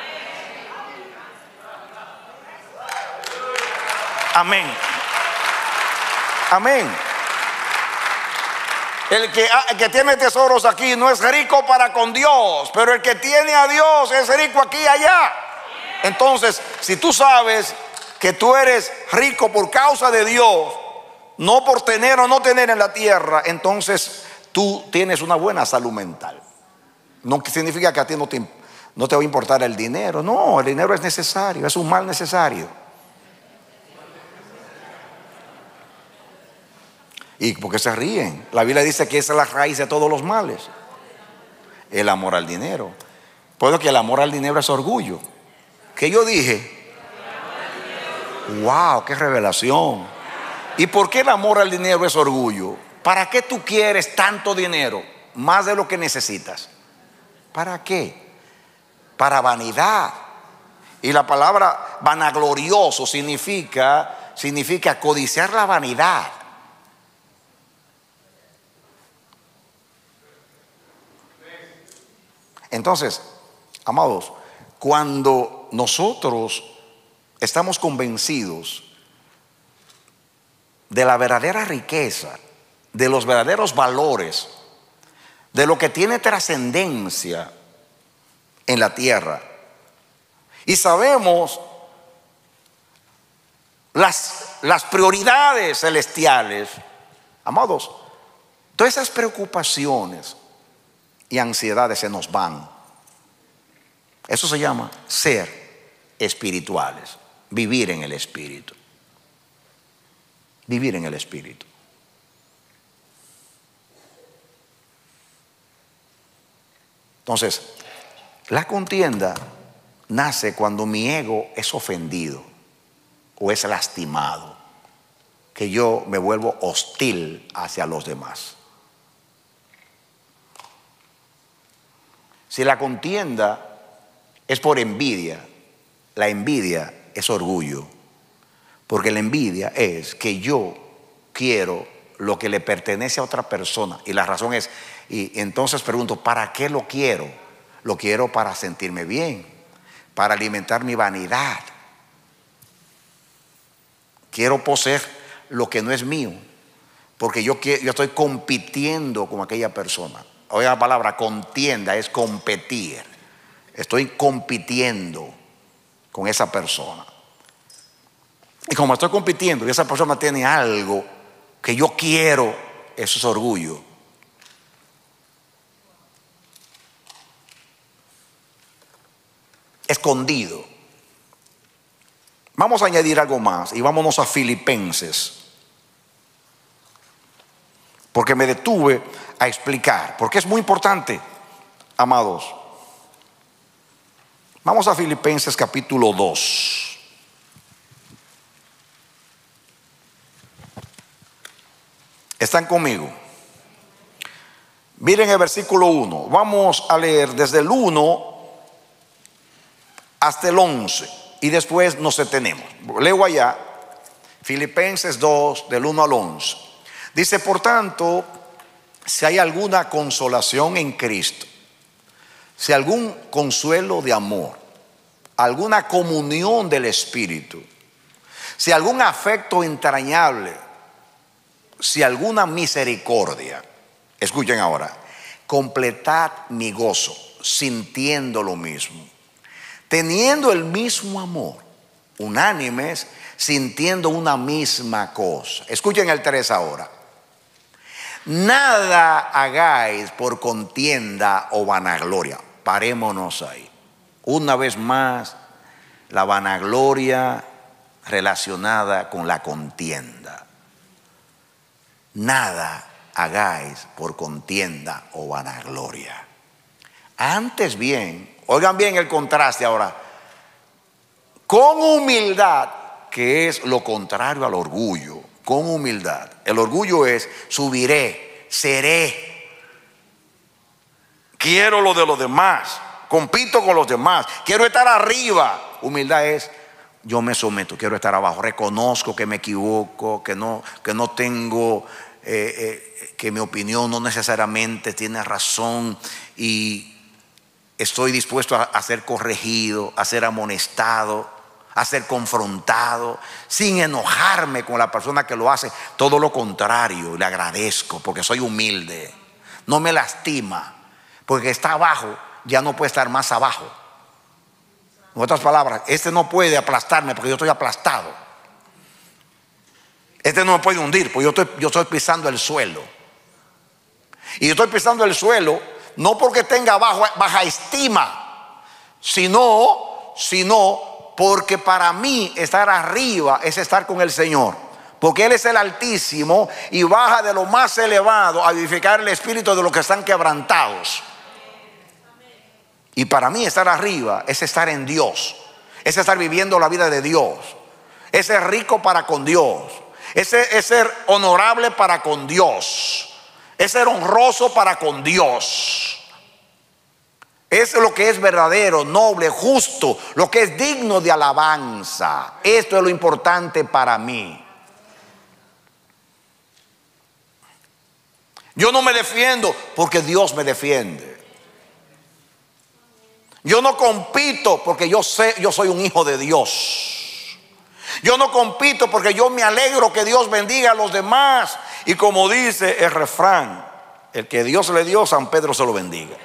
Amén. Amén. El que tiene tesoros aquí no es rico para con Dios, pero el que tiene a Dios es rico aquí y allá. Entonces, si tú sabes que tú eres rico por causa de Dios, no por tener o no tener en la tierra, entonces tú tienes una buena salud mental. No significa que a ti no te va a importar el dinero. No, el dinero es necesario, es un mal necesario. ¿Y por qué se ríen? La Biblia dice que esa es la raíz de todos los males. El amor al dinero. Puedo que el amor al dinero es orgullo. ¿Qué yo dije? ¡Wow! ¡Qué revelación! ¿Y por qué el amor al dinero es orgullo? ¿Para qué tú quieres tanto dinero? Más de lo que necesitas. ¿Para qué? Para vanidad. Y la palabra vanaglorioso significa codiciar la vanidad. Entonces, amados, cuando nosotros estamos convencidos de la verdadera riqueza, de los verdaderos valores, de lo que tiene trascendencia en la tierra, y sabemos las prioridades celestiales, amados, todas esas preocupaciones y ansiedades se nos van. Eso se llama ser espirituales, vivir en el Espíritu. Vivir en el Espíritu. Entonces, la contienda nace cuando mi ego es ofendido o es lastimado, que yo me vuelvo hostil hacia los demás. Si la contienda es por envidia, la envidia es orgullo. Porque la envidia es que yo quiero lo que le pertenece a otra persona. Y la razón es, y entonces pregunto, ¿para qué lo quiero? Lo quiero para sentirme bien, para alimentar mi vanidad. Quiero poseer lo que no es mío. Porque yo estoy compitiendo con aquella persona. Oiga la palabra contienda, es competir. Estoy compitiendo con esa persona. Y como estoy compitiendo y esa persona tiene algo que yo quiero, eso es orgullo. Escondido. Vamos a añadir algo más y vámonos a Filipenses. Porque me detuve a explicar, porque es muy importante, amados. Vamos a Filipenses capítulo 2. ¿Están conmigo? Miren el versículo 1. Vamos a leer desde el 1 hasta el 11 y después nos detenemos. Leo allá, Filipenses 2, del 1 al 11. Dice, por tanto, si hay alguna consolación en Cristo, si algún consuelo de amor, alguna comunión del Espíritu, si algún afecto entrañable, si alguna misericordia, escuchen ahora, completad mi gozo, sintiendo lo mismo, teniendo el mismo amor, unánimes, sintiendo una misma cosa. Escuchen el 3 ahora. Nada hagáis por contienda o vanagloria. Parémonos ahí. Una vez más, la vanagloria relacionada con la contienda. Nada hagáis por contienda o vanagloria. Antes bien, oigan bien el contraste ahora, con humildad, que es lo contrario al orgullo. Con humildad. El orgullo es subiré, seré, quiero lo de los demás, compito con los demás, quiero estar arriba. Humildad es yo me someto, quiero estar abajo, reconozco que me equivoco, que no tengo, que mi opinión no necesariamente tiene razón y estoy dispuesto a ser corregido, a ser amonestado, a ser confrontado, sin enojarme con la persona que lo hace. Todo lo contrario, le agradezco porque soy humilde. No me lastima, porque está abajo, ya no puede estar más abajo. En otras palabras, este no puede aplastarme porque yo estoy aplastado. Este no me puede hundir porque yo estoy pisando el suelo. Y yo estoy pisando el suelo no porque tenga baja estima, sino porque para mí estar arriba es estar con el Señor. Porque Él es el Altísimo y baja de lo más elevado a vivificar el espíritu de los que están quebrantados. Y para mí estar arriba es estar en Dios, es estar viviendo la vida de Dios, es ser rico para con Dios, es ser honorable para con Dios, es ser honroso para con Dios. Es lo que es verdadero, noble, justo, lo que es digno de alabanza. Esto es lo importante para mí. Yo no me defiendo porque Dios me defiende. Yo no compito porque yo soy un hijo de Dios. Yo no compito porque yo me alegro que Dios bendiga a los demás. Y como dice el refrán, el que Dios le dio, San Pedro se lo bendiga.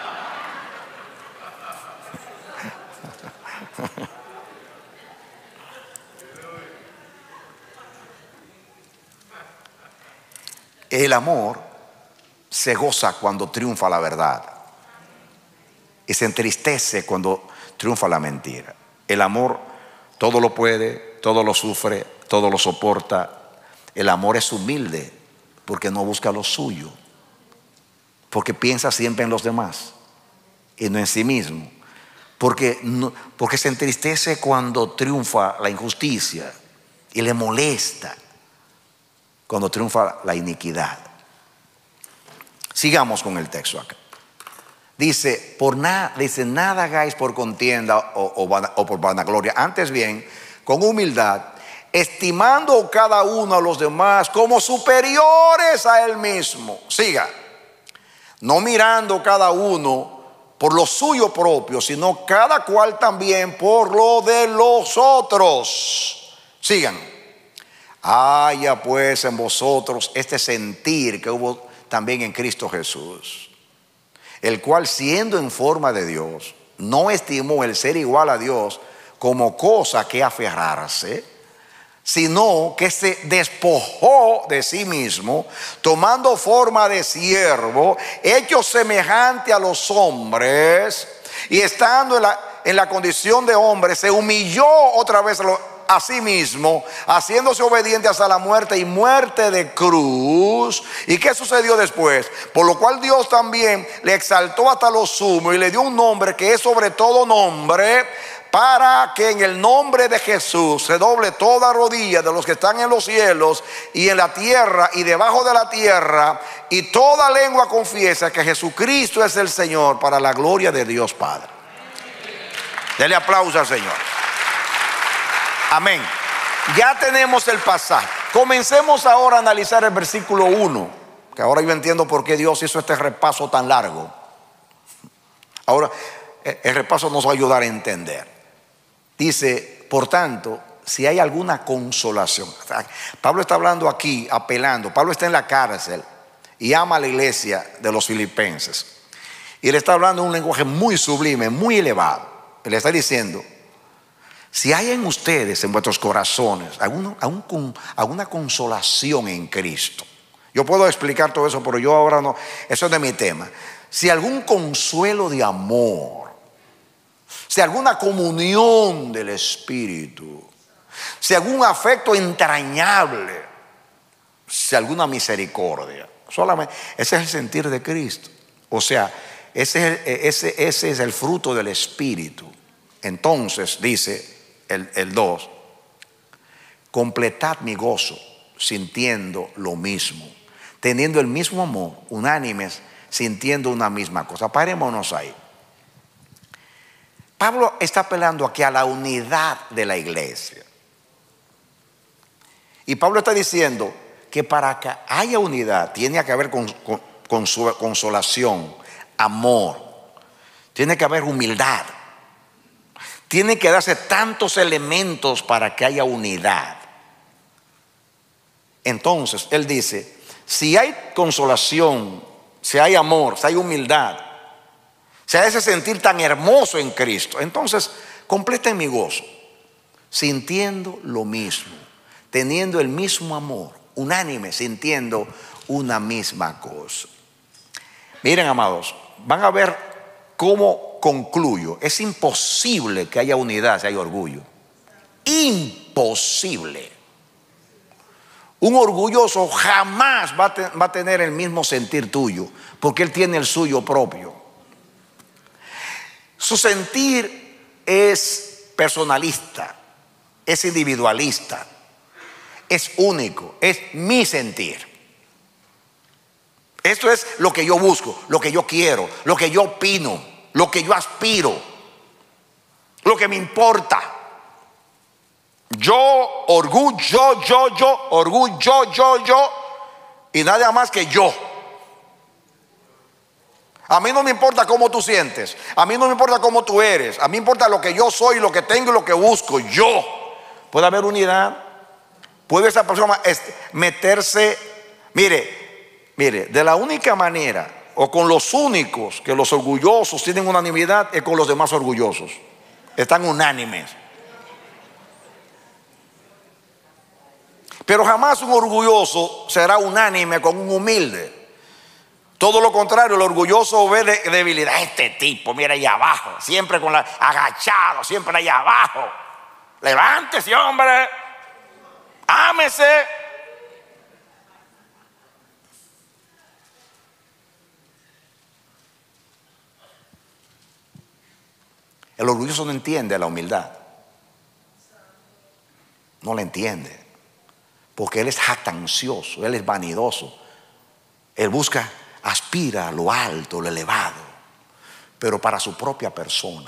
El amor se goza cuando triunfa la verdad y se entristece cuando triunfa la mentira. El amor todo lo puede, todo lo sufre, todo lo soporta. El amor es humilde porque no busca lo suyo, porque piensa siempre en los demás y no en sí mismo, porque se entristece cuando triunfa la injusticia y le molesta cuando triunfa la iniquidad. Sigamos con el texto acá. Dice, nada hagáis por contienda o por vanagloria. Antes bien, con humildad, estimando cada uno a los demás como superiores a él mismo. Siga. No mirando cada uno por lo suyo propio, sino cada cual también por lo de los otros. Sigan. haya pues en vosotros este sentir que hubo también en Cristo Jesús, el cual siendo en forma de Dios, no estimó el ser igual a Dios como cosa que aferrarse, sino que se despojó de sí mismo, tomando forma de siervo, hecho semejante a los hombres, y estando en la condición de hombre, se humilló otra vez a sí mismo, haciéndose obediente hasta la muerte y muerte de cruz. ¿Y qué sucedió después? Por lo cual Dios también le exaltó hasta lo sumo y le dio un nombre que es sobre todo nombre, para que en el nombre de Jesús se doble toda rodilla de los que están en los cielos y en la tierra y debajo de la tierra, y toda lengua confiesa que Jesucristo es el Señor, para la gloria de Dios Padre. Dele aplauso al Señor. Amén. Ya tenemos el pasaje. Comencemos ahora a analizar el versículo 1, que ahora yo entiendo por qué Dios hizo este repaso tan largo. Ahora el repaso nos va a ayudar a entender. Dice, por tanto, si hay alguna consolación. Pablo está hablando aquí, apelando. Pablo está en la cárcel y ama a la iglesia de los filipenses. Y le está hablando en un lenguaje muy sublime, muy elevado. Y le está diciendo, si hay en ustedes, en vuestros corazones, alguna consolación en Cristo. Yo puedo explicar todo eso, pero yo ahora no, eso es de mi tema. Si algún consuelo de amor, si alguna comunión del Espíritu, si algún afecto entrañable, si alguna misericordia, solamente ese es el sentir de Cristo. O sea, ese es el fruto del Espíritu. Entonces dice el 2, completad mi gozo sintiendo lo mismo, teniendo el mismo amor, unánimes, sintiendo una misma cosa. Parémonos ahí. Pablo está apelando aquí a la unidad de la iglesia. Y Pablo está diciendo que para que haya unidad tiene que haber consolación, amor, tiene que haber humildad, tiene que darse tantos elementos para que haya unidad. Entonces él dice, si hay consolación, si hay amor, si hay humildad, si hay ese sentir tan hermoso en Cristo, entonces completen mi gozo, sintiendo lo mismo, teniendo el mismo amor, unánime, sintiendo una misma cosa. Miren, amados, van a ver cómo concluyo. Es imposible que haya unidad si hay orgullo. Imposible. Un orgulloso jamás va a tener el mismo sentir tuyo, porque él tiene el suyo propio. Su sentir es personalista, es individualista, es único, es mi sentir. Esto es lo que yo busco, lo que yo quiero, lo que yo opino, lo que yo aspiro, lo que me importa. Yo, orgullo, yo, y nada más que yo. A mí no me importa cómo tú sientes, a mí no me importa cómo tú eres, a mí me importa lo que yo soy, lo que tengo y lo que busco, yo. ¿Puede haber unidad? ¿Puede esa persona meterse? Mire, de la única manera, o con los únicos que los orgullosos tienen unanimidad, es con los demás orgullosos. Están unánimes. Pero jamás un orgulloso será unánime con un humilde. Todo lo contrario, el orgulloso ve debilidad. Este tipo, mira allá abajo, siempre agachado, siempre allá abajo. Levántese, hombre, ámese. El orgulloso no entiende la humildad. No la entiende. Porque él es jactancioso, él es vanidoso. Él aspira a lo alto, lo elevado, pero para su propia persona,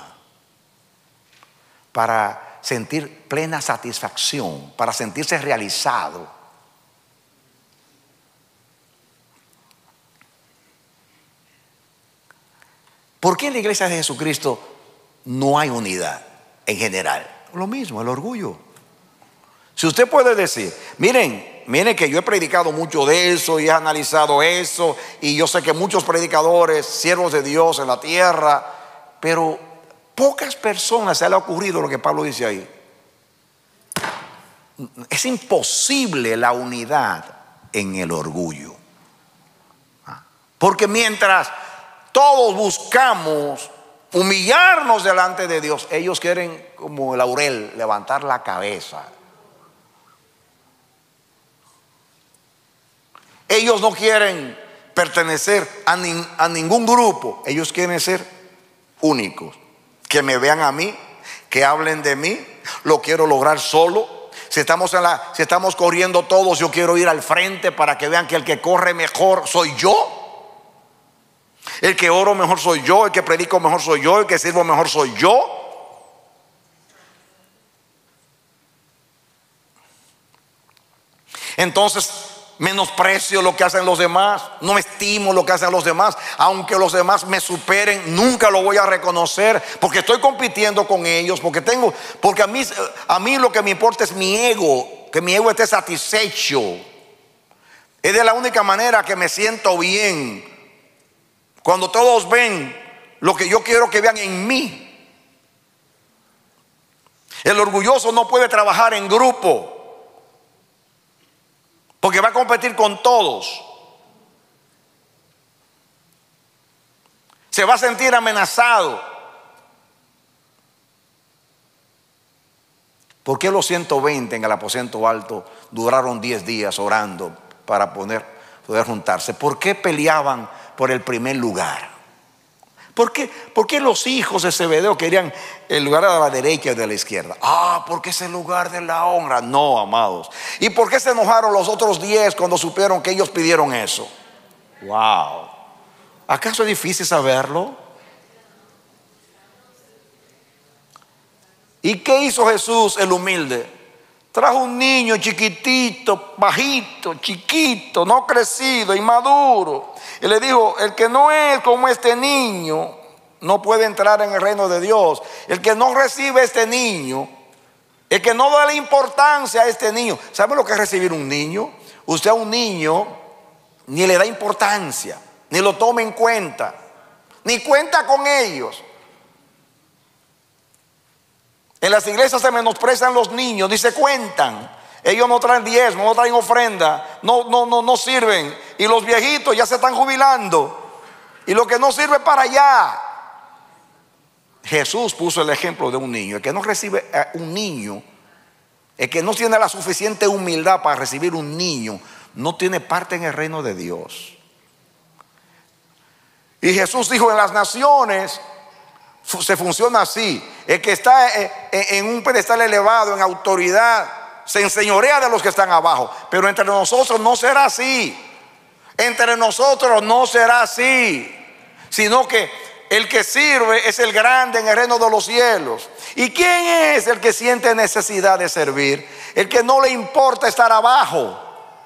para sentir plena satisfacción, para sentirse realizado. ¿Por qué en la iglesia de Jesucristo no hay unidad en general? Lo mismo, el orgullo. Si usted puede decir, miren que yo he predicado mucho de eso y he analizado eso, y yo sé que muchos predicadores, siervos de Dios en la tierra, pero pocas personas se le ha ocurrido lo que Pablo dice ahí. Es imposible la unidad en el orgullo. Porque mientras todos buscamos humillarnos delante de Dios, ellos quieren, como el laurel, levantar la cabeza. Ellos no quieren pertenecer a ningún grupo. Ellos quieren ser únicos. Que me vean a mí, que hablen de mí. Lo quiero lograr solo. Si estamos corriendo todos, yo quiero ir al frente para que vean que el que corre mejor soy yo. El que oro mejor soy yo. El que predico mejor soy yo. El que sirvo mejor soy yo. Entonces menosprecio lo que hacen los demás, no estimo lo que hacen los demás. Aunque los demás me superen, nunca lo voy a reconocer, porque estoy compitiendo con ellos, porque a mí lo que me importa es mi ego, que mi ego esté satisfecho. Es de la única manera que me siento bien, cuando todos ven lo que yo quiero que vean en mí. El orgulloso no puede trabajar en grupo, porque va a competir con todos. Se va a sentir amenazado. ¿Por qué los 120 en el aposento alto duraron 10 días orando para poder juntarse? ¿Por qué peleaban por el primer lugar? ¿Por qué los hijos de Zebedeo querían el lugar a la derecha y de la izquierda? Porque es el lugar de la honra. No, amados. ¿Y por qué se enojaron los otros 10 cuando supieron que ellos pidieron eso? Wow. ¿Acaso es difícil saberlo? ¿Y qué hizo Jesús, el humilde? Trajo un niño chiquitito, bajito, chiquito, no crecido, inmaduro. Y le dijo, el que no es como este niño no puede entrar en el reino de Dios. El que no recibe a este niño, el que no da la importancia a este niño. ¿Sabe lo que es recibir un niño? Usted a un niño ni le da importancia, ni lo toma en cuenta, ni cuenta con ellos. En las iglesias se menosprecian los niños, ni se cuentan. Ellos no traen diezmo, no traen ofrenda, no sirven. Y los viejitos ya se están jubilando. Y lo que no sirve para allá. Jesús puso el ejemplo de un niño. El que no recibe a un niño, el que no tiene la suficiente humildad para recibir un niño, no tiene parte en el reino de Dios. Y Jesús dijo, en las naciones se funciona así. El que está en un pedestal elevado, en autoridad, se enseñorea de los que están abajo. Pero entre nosotros no será así. Entre nosotros no será así. Sino que el que sirve es el grande en el reino de los cielos. ¿Y quién es el que siente necesidad de servir? El que no le importa estar abajo.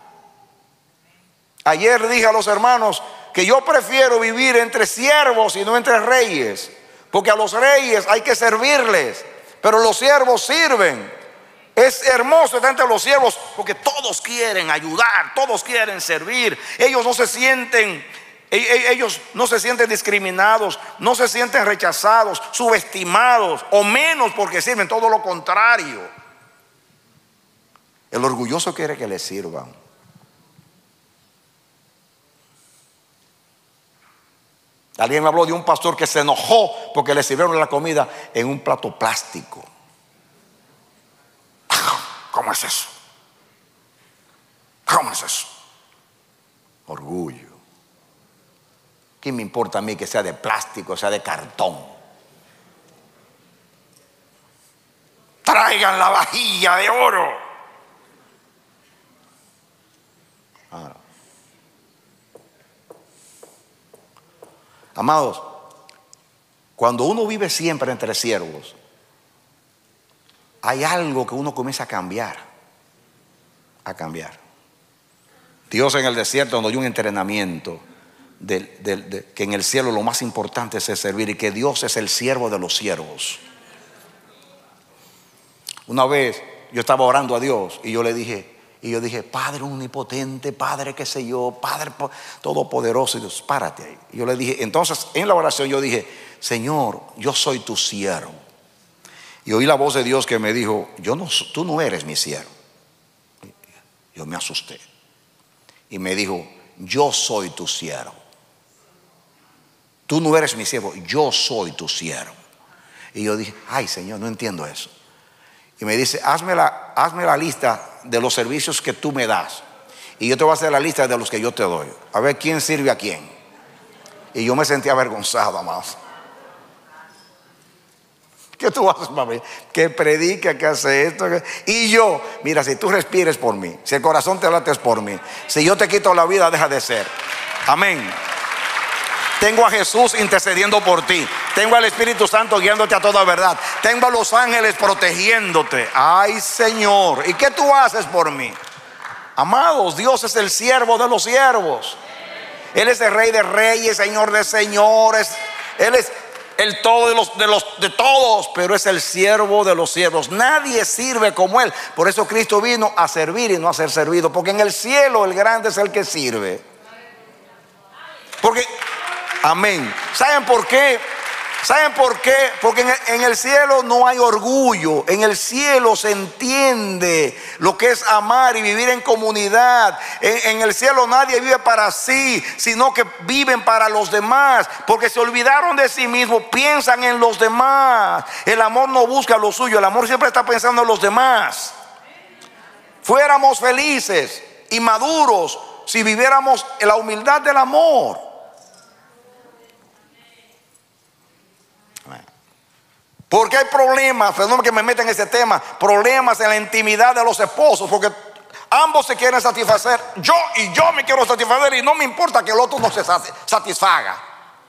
Ayer dije a los hermanos que yo prefiero vivir entre siervos y no entre reyes. Porque a los reyes hay que servirles, pero los siervos sirven. Es hermoso estar entre los siervos porque todos quieren ayudar, todos quieren servir. Ellos no se sienten discriminados, no se sienten rechazados, subestimados o menos porque sirven, todo lo contrario. El orgulloso quiere que le sirvan. Alguien me habló de un pastor que se enojó porque le sirvieron la comida en un plato plástico. ¿Cómo es eso? ¿Cómo es eso? Orgullo. ¿Qué me importa a mí que sea de plástico, sea de cartón? Traigan la vajilla de oro. Amados, cuando uno vive siempre entre siervos, hay algo que uno comienza a cambiar. Dios en el desierto donde hay un entrenamiento que en el cielo lo más importante es servir y que Dios es el siervo de los siervos. Una vez yo estaba orando a Dios y yo dije, Padre omnipotente, Padre qué sé yo, Padre todopoderoso. Y Dios, párate ahí. Y yo le dije, entonces en la oración yo dije, Señor, yo soy tu siervo. Y oí la voz de Dios que me dijo, tú no eres mi siervo. Yo me asusté. Y me dijo, yo soy tu siervo. Tú no eres mi siervo, yo soy tu siervo. Y yo dije, ay Señor, no entiendo eso. Y me dice, hazme la lista de los servicios que tú me das. Y yo te voy a hacer la lista de los que yo te doy. A ver quién sirve a quién. Y yo me sentí avergonzado, amados. ¿Qué tú haces, mami? Que predica, que hace esto. Y yo, mira, si tú respires por mí, si el corazón te late es por mí. Si yo te quito la vida, deja de ser. Amén. Tengo a Jesús intercediendo por ti. Tengo al Espíritu Santo guiándote a toda verdad. Tengo a los ángeles protegiéndote. Ay, Señor, ¿y qué tú haces por mí? Amados, Dios es el siervo de los siervos. Él es el Rey de reyes, Señor de señores. Él es el todo de todos, pero es el siervo de los siervos. Nadie sirve como Él. Por eso Cristo vino a servir y no a ser servido. Porque en el cielo el grande es el que sirve. Porque, amén. ¿Saben por qué? ¿Saben por qué? Porque en el cielo no hay orgullo. En el cielo se entiende lo que es amar y vivir en comunidad. En el cielo nadie vive para sí, sino que viven para los demás. Porque se olvidaron de sí mismos, piensan en los demás. El amor no busca lo suyo, el amor siempre está pensando en los demás. Fuéramos felices y maduros si viviéramos en la humildad del amor. Porque hay problemas, perdón que me meta en ese tema, problemas en la intimidad de los esposos, porque ambos se quieren satisfacer. Yo me quiero satisfacer y no me importa que el otro no se satisfaga.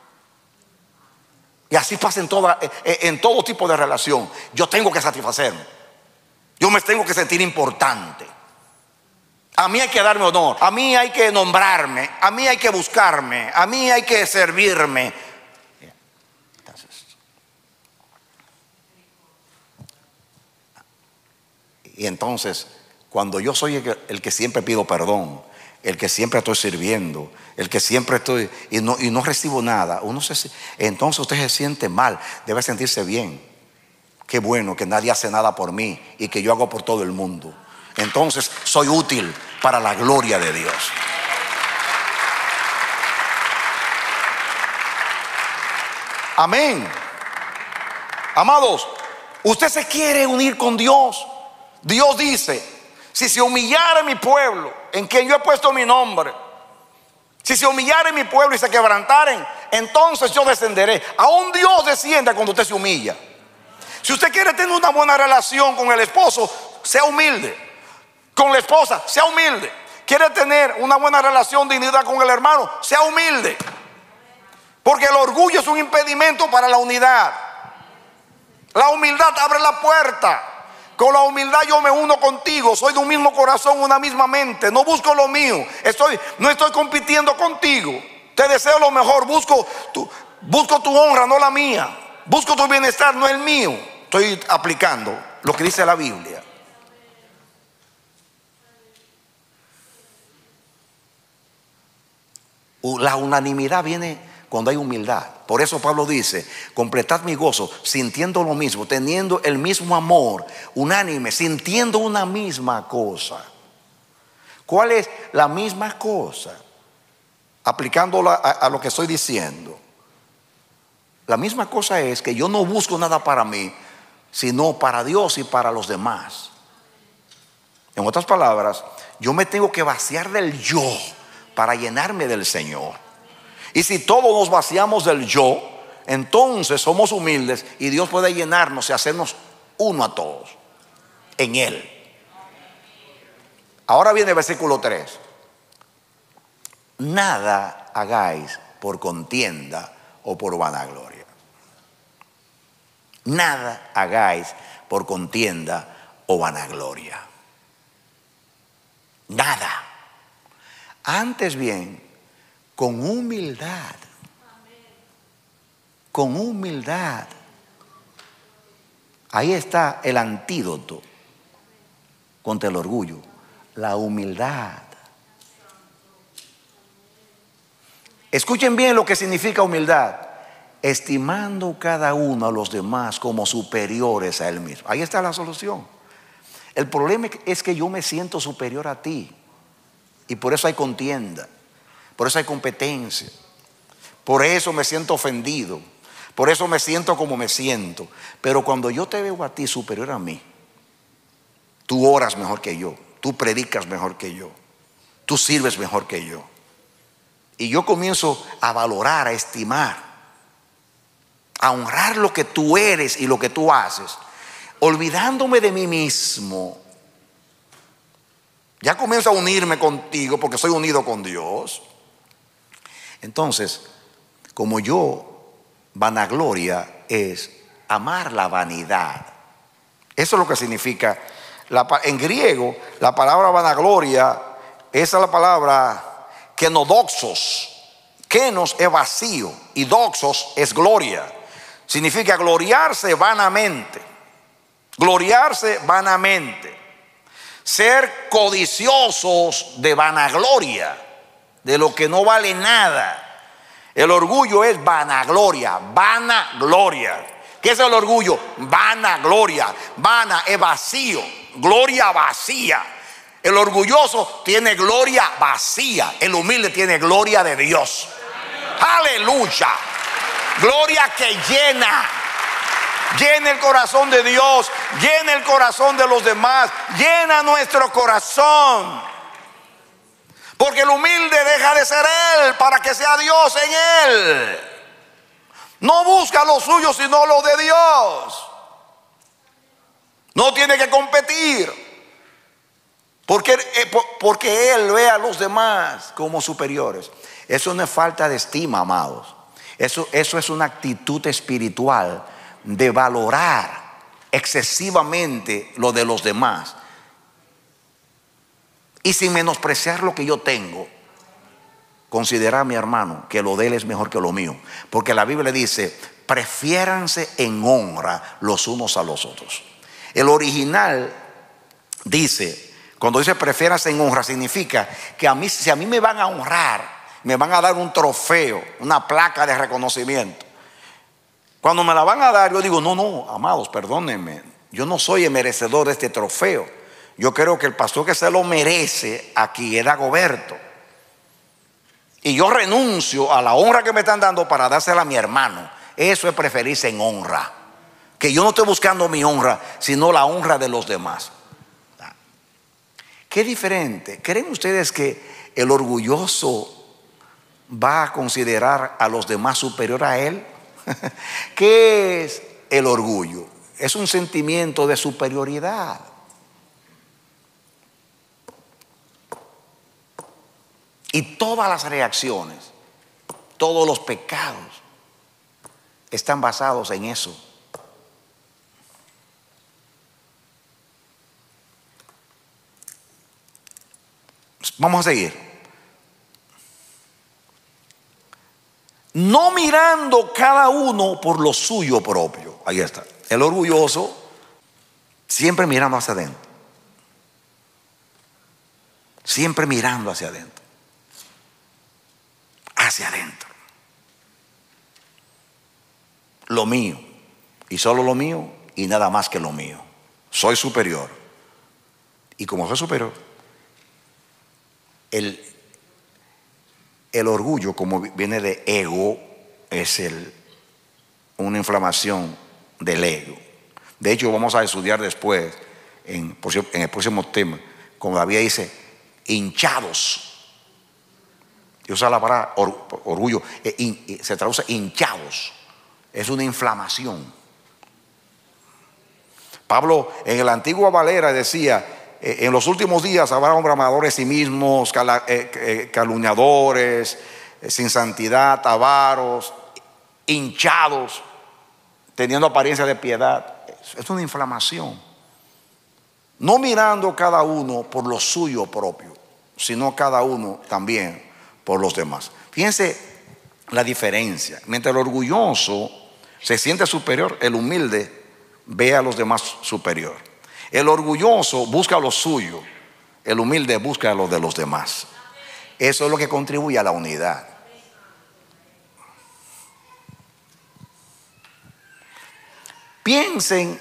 Y así pasa en todo tipo de relación. Yo tengo que satisfacerme. Yo me tengo que sentir importante. A mí hay que darme honor, a mí hay que nombrarme, a mí hay que buscarme, a mí hay que servirme. Y entonces, cuando yo soy el que siempre pido perdón, el que siempre estoy sirviendo, el que siempre estoy y no recibo nada, entonces usted se siente mal, debe sentirse bien. Qué bueno que nadie hace nada por mí y que yo hago por todo el mundo. Entonces soy útil para la gloria de Dios. Amén. Amados, usted se quiere unir con Dios. Dios dice, si se humillare mi pueblo, en quien yo he puesto mi nombre, si se humillare mi pueblo y se quebrantaren, entonces yo descenderé. Aún Dios desciende cuando usted se humilla. Si usted quiere tener una buena relación con el esposo, sea humilde. Con la esposa, sea humilde. Quiere tener una buena relación de unidad con el hermano, sea humilde. Porque el orgullo es un impedimento para la unidad. La humildad abre la puerta. Con la humildad yo me uno contigo. Soy de un mismo corazón, una misma mente. No busco lo mío. No estoy compitiendo contigo. Te deseo lo mejor. Busco tu honra, no la mía. Busco tu bienestar, no el mío. Estoy aplicando lo que dice la Biblia. La unanimidad viene cuando hay humildad. Por eso Pablo dice, completad mi gozo, sintiendo lo mismo, teniendo el mismo amor, unánime, sintiendo una misma cosa. ¿Cuál es la misma cosa? Aplicándola a lo que estoy diciendo. La misma cosa es que yo no busco nada para mí, sino para Dios y para los demás. En otras palabras, yo me tengo que vaciar del yo para llenarme del Señor. Y si todos nos vaciamos del yo, entonces somos humildes y Dios puede llenarnos y hacernos uno a todos en Él. Ahora viene el versículo 3. Nada hagáis por contienda o por vanagloria. Nada hagáis por contienda o vanagloria. Nada. Antes bien, con humildad. Con humildad. Ahí está el antídoto contra el orgullo? La humildad. Escuchen bien lo que significa humildad. Estimando cada uno a los demás como superiores a él mismo. Ahí está la solución. El problema es que yo me siento superior a ti. Y por eso hay contienda. Por eso hay competencia. Por eso me siento ofendido. Por eso me siento como me siento. Pero cuando yo te veo a ti superior a mí, tú oras mejor que yo. Tú predicas mejor que yo. Tú sirves mejor que yo. Y yo comienzo a valorar, a estimar, a honrar lo que tú eres y lo que tú haces, olvidándome de mí mismo. Ya comienzo a unirme contigo porque soy unido con Dios. Entonces, como yo, vanagloria es amar la vanidad. Eso es lo que significa. En griego, la palabra vanagloria, esa es la palabra kenodoxos. Kenos es vacío y doxos es gloria. Significa gloriarse vanamente. Gloriarse vanamente. Ser codiciosos de vanagloria, de lo que no vale nada. El orgullo es vanagloria, vanagloria. ¿Qué es el orgullo? Vanagloria. Vana es vacío, gloria vacía. El orgulloso tiene gloria vacía. El humilde tiene gloria de Dios. Aleluya. Gloria que llena. Llena el corazón de Dios. Llena el corazón de los demás. Llena nuestro corazón. Porque el humilde deja de ser él para que sea Dios en él. No busca lo suyo sino lo de Dios. No tiene que competir. Porque él ve a los demás como superiores. Eso no es falta de estima, amados. Eso es una actitud espiritual de valorar excesivamente lo de los demás. Y sin menospreciar lo que yo tengo, considerar a mi hermano que lo de él es mejor que lo mío. Porque la Biblia dice, prefiéranse en honra los unos a los otros. El original dice, cuando dice prefiéranse en honra, significa que si a mí me van a honrar, me van a dar un trofeo, una placa de reconocimiento. Cuando me la van a dar, yo digo, no, amados, perdónenme, yo no soy el merecedor de este trofeo. Yo creo que el pastor que se lo merece aquí es Dagoberto. Y yo renuncio a la honra que me están dando para dársela a mi hermano. Eso es preferirse en honra. Que yo no estoy buscando mi honra, sino la honra de los demás. Qué diferente. ¿Creen ustedes que el orgulloso va a considerar a los demás superior a él? ¿Qué es el orgullo? Es un sentimiento de superioridad. Y todas las reacciones, todos los pecados están basados en eso. Vamos a seguir. No mirando cada uno por lo suyo propio. Ahí está. El orgulloso siempre mirando hacia adentro. Siempre mirando hacia adentro. Hacia adentro. Lo mío. Y solo lo mío y nada más que lo mío. Soy superior. Y como soy superior, el orgullo, como viene de ego, es una inflamación del ego. De hecho, vamos a estudiar después, en el próximo tema, como David dice, hinchados. Y usa la palabra orgullo, se traduce hinchados. Es una inflamación. Pablo en el Antiguo Valera decía, en los últimos días habrá amadores de sí mismos, calumniadores, sin santidad, avaros, hinchados, teniendo apariencia de piedad. Es una inflamación. No mirando cada uno por lo suyo propio, sino cada uno también por los demás. Fíjense la diferencia. Mientras el orgulloso se siente superior, el humilde ve a los demás superior. El orgulloso busca lo suyo, el humilde busca lo de los demás. Eso es lo que contribuye a la unidad. Piensen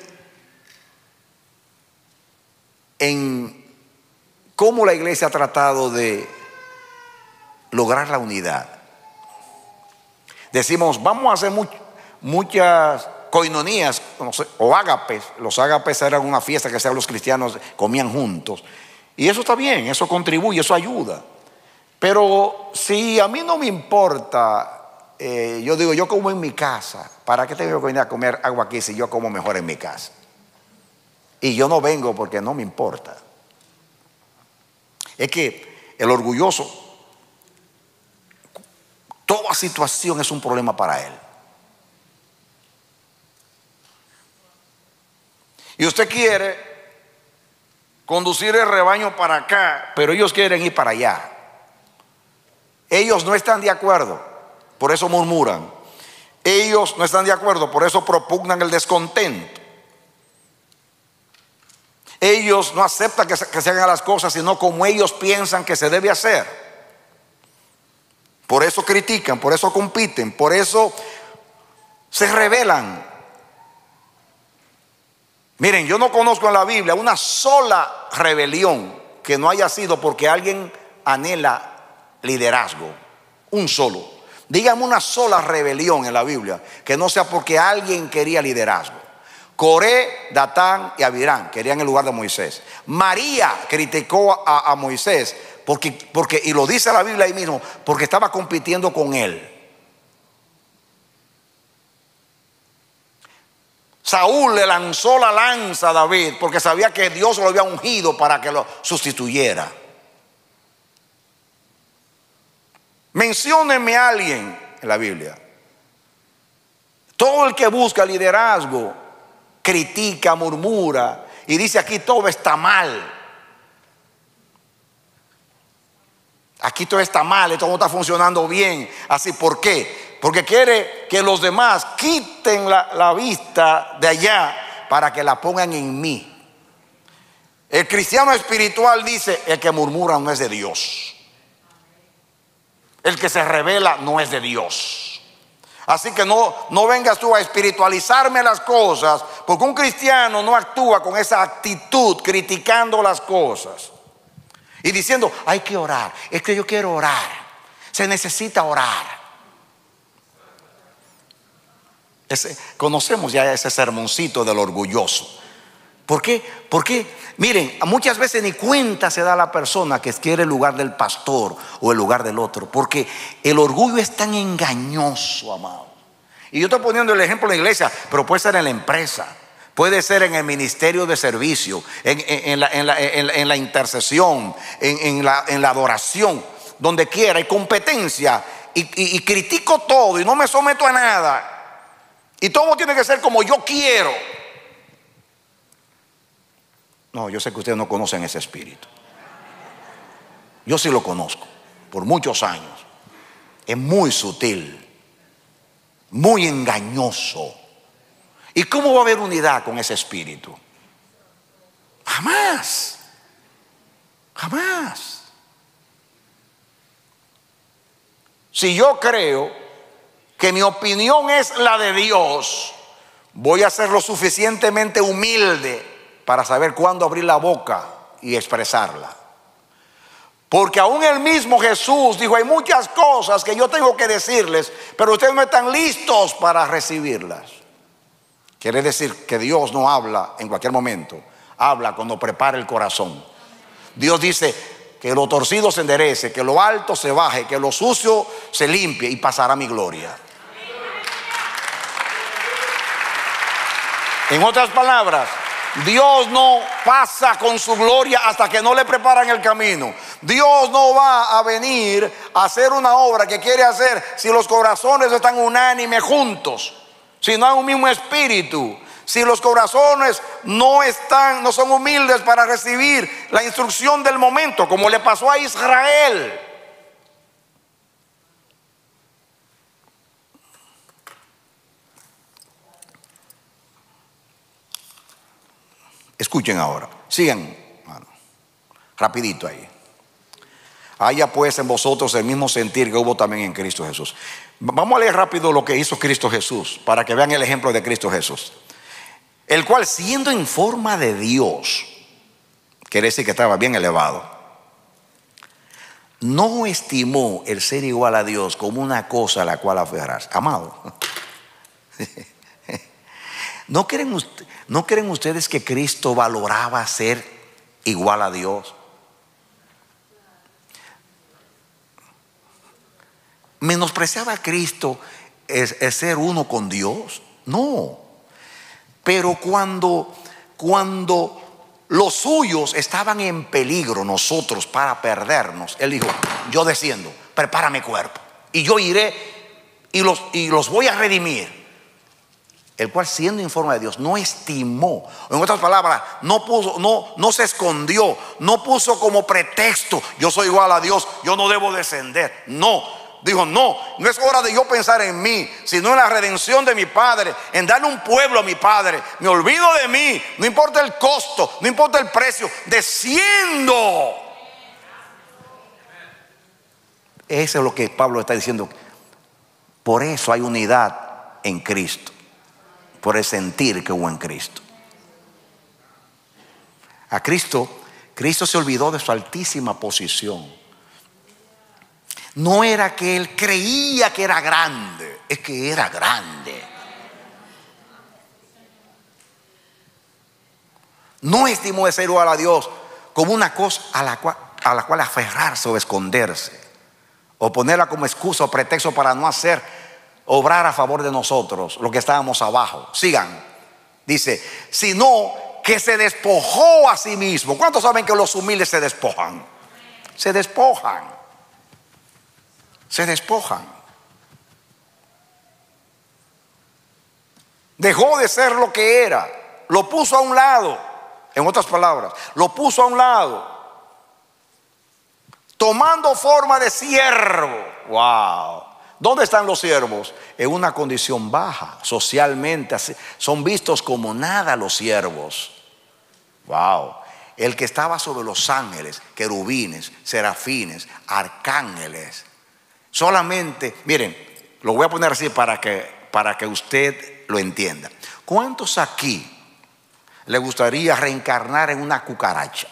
en cómo la iglesia ha tratado de lograr la unidad. Decimos, vamos a hacer muchas coinonías, no sé, o ágapes. Los ágapes eran una fiesta que los cristianos comían juntos. Y eso está bien, eso contribuye, eso ayuda. Pero si a mí no me importa, yo digo, yo como en mi casa, ¿para qué tengo que venir a comer algo aquí si yo como mejor en mi casa? Y yo no vengo porque no me importa. Es que el orgulloso, toda situación es un problema para él. Y usted quiere conducir el rebaño para acá, pero ellos quieren ir para allá. Ellos no están de acuerdo, por eso murmuran. Ellos no están de acuerdo, por eso propugnan el descontento. Ellos no aceptan que se hagan las cosas sino como ellos piensan que se debe hacer. Por eso critican, por eso compiten, por eso se rebelan. Miren, yo no conozco en la Biblia una sola rebelión que no haya sido porque alguien anhela liderazgo. Un solo. Dígame una sola rebelión en la Biblia que no sea porque alguien quería liderazgo. Coré, Datán y Abirán querían el lugar de Moisés. María criticó a Moisés porque, y lo dice la Biblia ahí mismo, porque estaba compitiendo con él. Saúl le lanzó la lanza a David porque sabía que Dios lo había ungido para que lo sustituyera. Menciónenme a alguien en la Biblia. Todo el que busca liderazgo critica, murmura y dice aquí todo está mal. Aquí todo está mal, esto no está funcionando bien. Así, ¿por qué? Porque quiere que los demás quiten la vista de allá para que la pongan en mí. El cristiano espiritual dice, el que murmura no es de Dios. El que se revela no es de Dios. Así que no vengas tú a espiritualizarme las cosas, porque un cristiano no actúa con esa actitud criticando las cosas y diciendo, hay que orar, es que yo quiero orar, se necesita orar. Conocemos ya ese sermoncito del orgulloso. ¿Por qué? Porque, miren, muchas veces ni cuenta se da la persona que quiere el lugar del pastor o el lugar del otro, porque el orgullo es tan engañoso, amado. Y yo estoy poniendo el ejemplo en la iglesia, pero puede ser en la empresa, puede ser en el ministerio de servicio, en la intercesión, en la adoración, donde quiera, hay competencia y critico todo y no me someto a nada. Y todo tiene que ser como yo quiero. No, yo sé que ustedes no conocen ese espíritu. Yo sí lo conozco por muchos años. Es muy sutil, muy engañoso. ¿Y cómo va a haber unidad con ese espíritu? Jamás. Jamás. Si yo creo que mi opinión es la de Dios, voy a ser lo suficientemente humilde para saber cuándo abrir la boca y expresarla. Porque aún el mismo Jesús dijo, hay muchas cosas que yo tengo que decirles, pero ustedes no están listos para recibirlas. Quiere decir que Dios no habla en cualquier momento, habla cuando prepara el corazón. Dios dice que lo torcido se enderece, que lo alto se baje, que lo sucio se limpie y pasará mi gloria. En otras palabras, Dios no pasa con su gloria hasta que no le preparan el camino. Dios no va a venir a hacer una obra que quiere hacer si los corazones están unánimes juntos, si no hay un mismo espíritu, si los corazones no son humildes para recibir la instrucción del momento, como le pasó a Israel. Escuchen ahora, sigan, hermano, rapidito ahí. Haya pues en vosotros el mismo sentir que hubo también en Cristo Jesús. Vamos a leer rápido lo que hizo Cristo Jesús, para que vean el ejemplo de Cristo Jesús. El cual, siendo en forma de Dios, quiere decir que estaba bien elevado, no estimó el ser igual a Dios como una cosa a la cual aferrarse. Amado, ¿no creen ustedes que Cristo valoraba ser igual a Dios? ¿Menospreciaba a Cristo es ser uno con Dios? No. Pero cuando los suyos estaban en peligro, nosotros, para perdernos, Él dijo: yo desciendo, prepara mi cuerpo, y yo iré y los voy a redimir. El cual, siendo en forma de Dios, no estimó, en otras palabras, no se escondió, no puso como pretexto: yo soy igual a Dios, yo no debo descender. No. Dijo: no es hora de yo pensar en mí, sino en la redención de mi Padre, en darle un pueblo a mi Padre. Me olvido de mí, no importa el costo, no importa el precio, desciendo. Eso es lo que Pablo está diciendo. Por eso hay unidad en Cristo, por el sentir que hubo en Cristo. A Cristo se olvidó de su altísima posición. No era que Él creía que era grande, es que era grande. No estimó de ser igual a Dios como una cosa a la cual aferrarse o esconderse, o ponerla como excusa o pretexto para no obrar a favor de nosotros, los que estábamos abajo. Sigan. Dice: sino que se despojó a sí mismo. ¿Cuántos saben que los humildes se despojan? Se despojan. Se despojan. Dejó de ser lo que era, lo puso a un lado. En otras palabras, lo puso a un lado, tomando forma de siervo. Wow. ¿Dónde están los siervos? En una condición baja, socialmente son vistos como nada los siervos. Wow. El que estaba sobre los ángeles, querubines, serafines, arcángeles, solamente, miren, lo voy a poner así para que usted lo entienda. ¿Cuántos aquí le gustaría reencarnar en una cucaracha?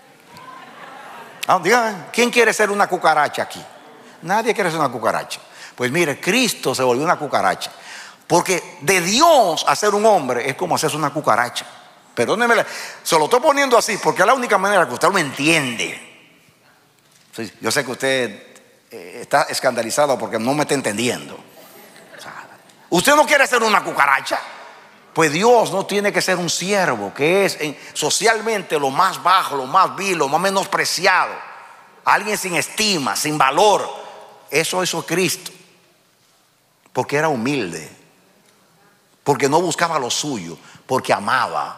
Díganme, ¿quién quiere ser una cucaracha aquí? Nadie quiere ser una cucaracha. Pues mire, Cristo se volvió una cucaracha, porque de Dios hacer un hombre es como hacerse una cucaracha. Perdónenme, se lo estoy poniendo así porque es la única manera que usted lo entiende. Sí, yo sé que usted está escandalizado porque no me está entendiendo. O sea, ¿usted no quiere ser una cucaracha? Pues Dios no tiene que ser un siervo, que es socialmente lo más bajo, lo más vil, lo más menospreciado, alguien sin estima, sin valor. Eso hizo Cristo, porque era humilde, porque no buscaba lo suyo, porque amaba.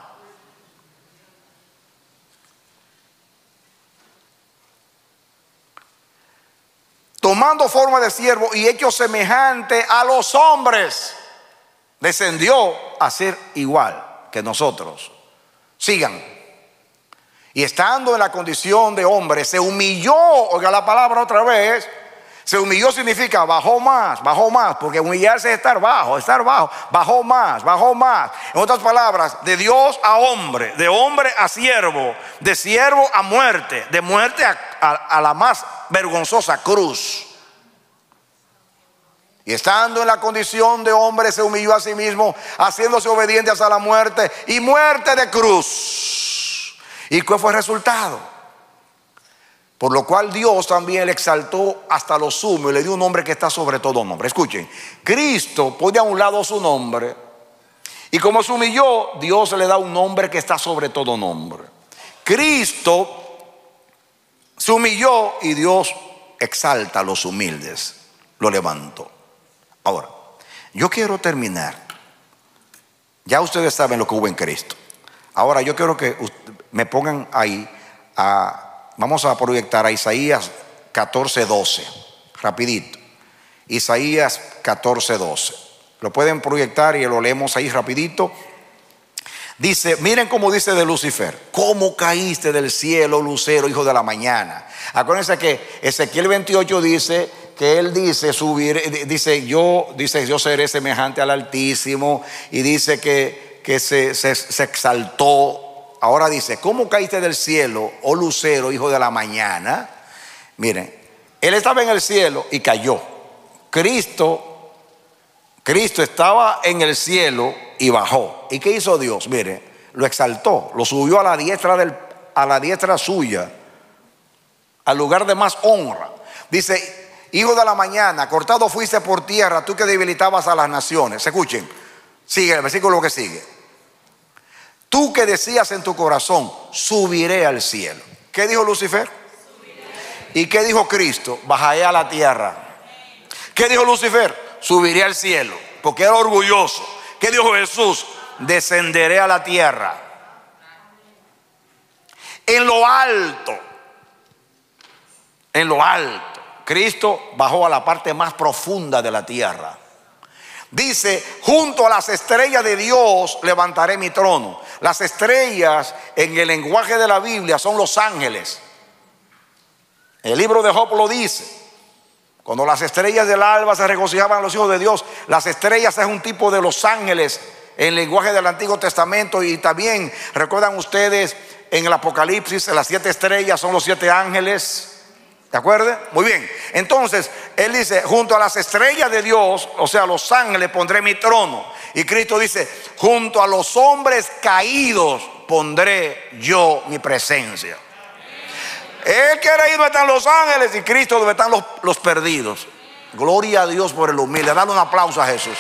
Tomando forma de siervo y hecho semejante a los hombres, descendió a ser igual que nosotros. Sigan. Y estando en la condición de hombre, se humilló. Oiga la palabra otra vez. Se humilló significa bajó más, porque humillarse es estar bajo, bajó más. En otras palabras, de Dios a hombre, de hombre a siervo, de siervo a muerte, de muerte a la más vergonzosa cruz. Y estando en la condición de hombre, se humilló a sí mismo, haciéndose obediente hasta la muerte, y muerte de cruz. ¿Y cuál fue el resultado? Por lo cual Dios también le exaltó hasta lo sumo y le dio un nombre que está sobre todo nombre. Escuchen, Cristo pone a un lado su nombre, y como se humilló, Dios le da un nombre que está sobre todo nombre. Cristo se humilló y Dios exalta a los humildes, lo levantó. Ahora, yo quiero terminar. Ya ustedes saben lo que hubo en Cristo. Ahora yo quiero que me pongan ahí vamos a proyectar a Isaías 14:12, rapidito. Isaías 14:12. Lo pueden proyectar y lo leemos ahí rapidito. Dice, miren cómo dice de Lucifer: ¿cómo caíste del cielo, lucero, hijo de la mañana? Acuérdense que Ezequiel 28 dice que él dice, yo seré semejante al Altísimo, y dice que se exaltó. Ahora dice, ¿cómo caíste del cielo, oh lucero, hijo de la mañana? Miren, él estaba en el cielo y cayó. Cristo estaba en el cielo y bajó. ¿Y qué hizo Dios? Mire, lo exaltó, lo subió a la diestra suya, al lugar de más honra. Dice, hijo de la mañana, cortado fuiste por tierra, tú que debilitabas a las naciones. Escuchen, sigue el versículo que sigue. Tú que decías en tu corazón, subiré al cielo. ¿Qué dijo Lucifer? Subiré. ¿Y qué dijo Cristo? Bajaré a la tierra. ¿Qué dijo Lucifer? Subiré al cielo, porque era orgulloso. ¿Qué dijo Jesús? Descenderé a la tierra. En lo alto, Cristo bajó a la parte más profunda de la tierra. Dice, junto a las estrellas de Dios levantaré mi trono. Las estrellas en el lenguaje de la Biblia son los ángeles. El libro de Job lo dice. Cuando las estrellas del alba se regocijaban a los hijos de Dios, las estrellas es un tipo de los ángeles en el lenguaje del Antiguo Testamento. Y también recuerdan ustedes en el Apocalipsis, las 7 estrellas son los 7 ángeles. ¿De acuerdo? Muy bien. Entonces, él dice, junto a las estrellas de Dios, o sea, los ángeles, pondré mi trono. Y Cristo dice, junto a los hombres caídos pondré yo mi presencia. Él quiere ir donde están los ángeles y Cristo donde están los perdidos. Gloria a Dios por el humilde. Dale un aplauso a Jesús.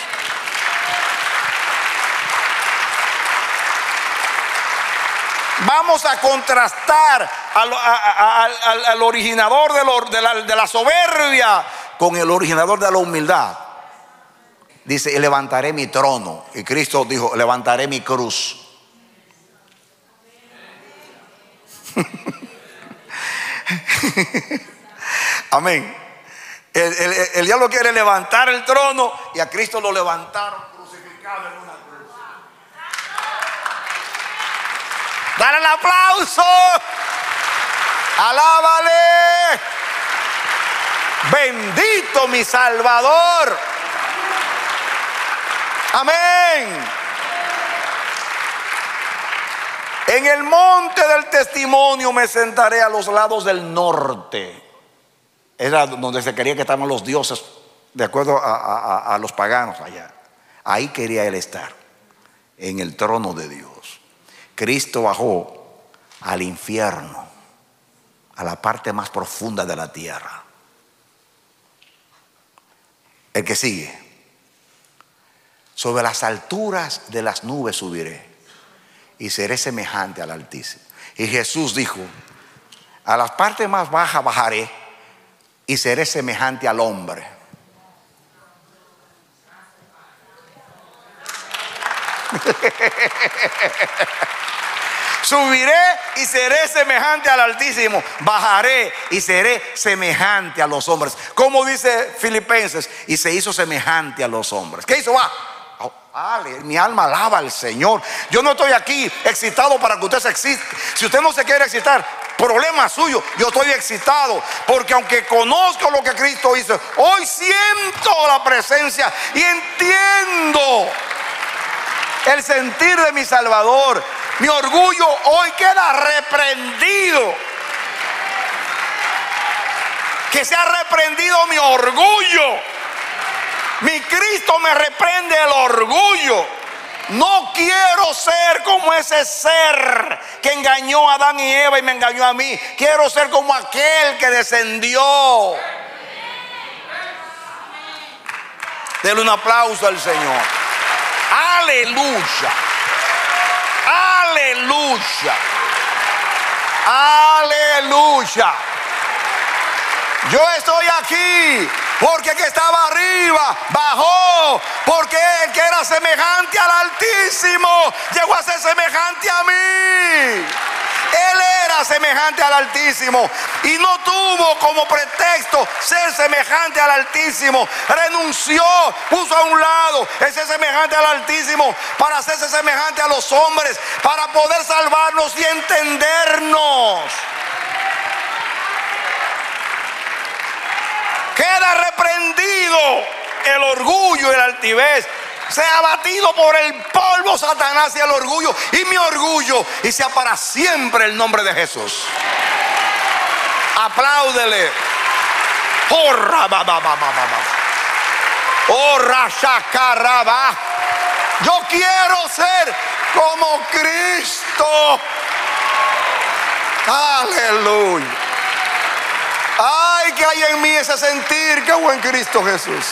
Vamos a contrastar al originador de la soberbia con el originador de la humildad. Dice, levantaré mi trono. Y Cristo dijo, levantaré mi cruz. Amén. El diablo quiere levantar el trono y a Cristo lo levantaron crucificado en una cruz. Dale el aplauso. Alábale. Bendito mi Salvador. Amén. En el monte del testimonio me sentaré a los lados del norte. Era donde se quería que estaban los dioses, de acuerdo a los paganos allá. Ahí quería él estar, en el trono de Dios. Cristo bajó al infierno, a la parte más profunda de la tierra. El que sigue. Sobre las alturas de las nubes subiré y seré semejante al Altísimo. Y Jesús dijo, a las partes más bajas bajaré y seré semejante al hombre. Subiré y seré semejante al Altísimo. Bajaré y seré semejante a los hombres. Como dice Filipenses, y se hizo semejante a los hombres. ¿Qué hizo? Mi alma alaba al Señor. Yo no estoy aquí excitado para que usted se excite. Si usted no se quiere excitar, problema suyo. Yo estoy excitado porque aunque conozco lo que Cristo hizo, hoy siento la presencia y entiendo el sentir de mi Salvador. Mi orgullo hoy queda reprendido. Que sea reprendido mi orgullo. Mi Cristo me reprende el orgullo. No quiero ser como ese ser que engañó a Adán y Eva y me engañó a mí. Quiero ser como aquel que descendió. Denle un aplauso al Señor. Aleluya. Aleluya. Aleluya. Yo estoy aquí porque el que estaba arriba bajó, porque el que era semejante al Altísimo llegó a ser semejante a mí. Él era semejante al Altísimo y no tuvo como pretexto ser semejante al Altísimo. Renunció, puso a un lado ese semejante al Altísimo para hacerse semejante a los hombres, para poder salvarnos y entendernos. Queda reprendido el orgullo y la altivez. Sea abatido por el polvo Satanás y el orgullo y mi orgullo, y sea para siempre el nombre de Jesús. Apláudele. Yo quiero ser como Cristo. Aleluya. Ay, que hay en mí ese sentir. Qué buen Cristo Jesús.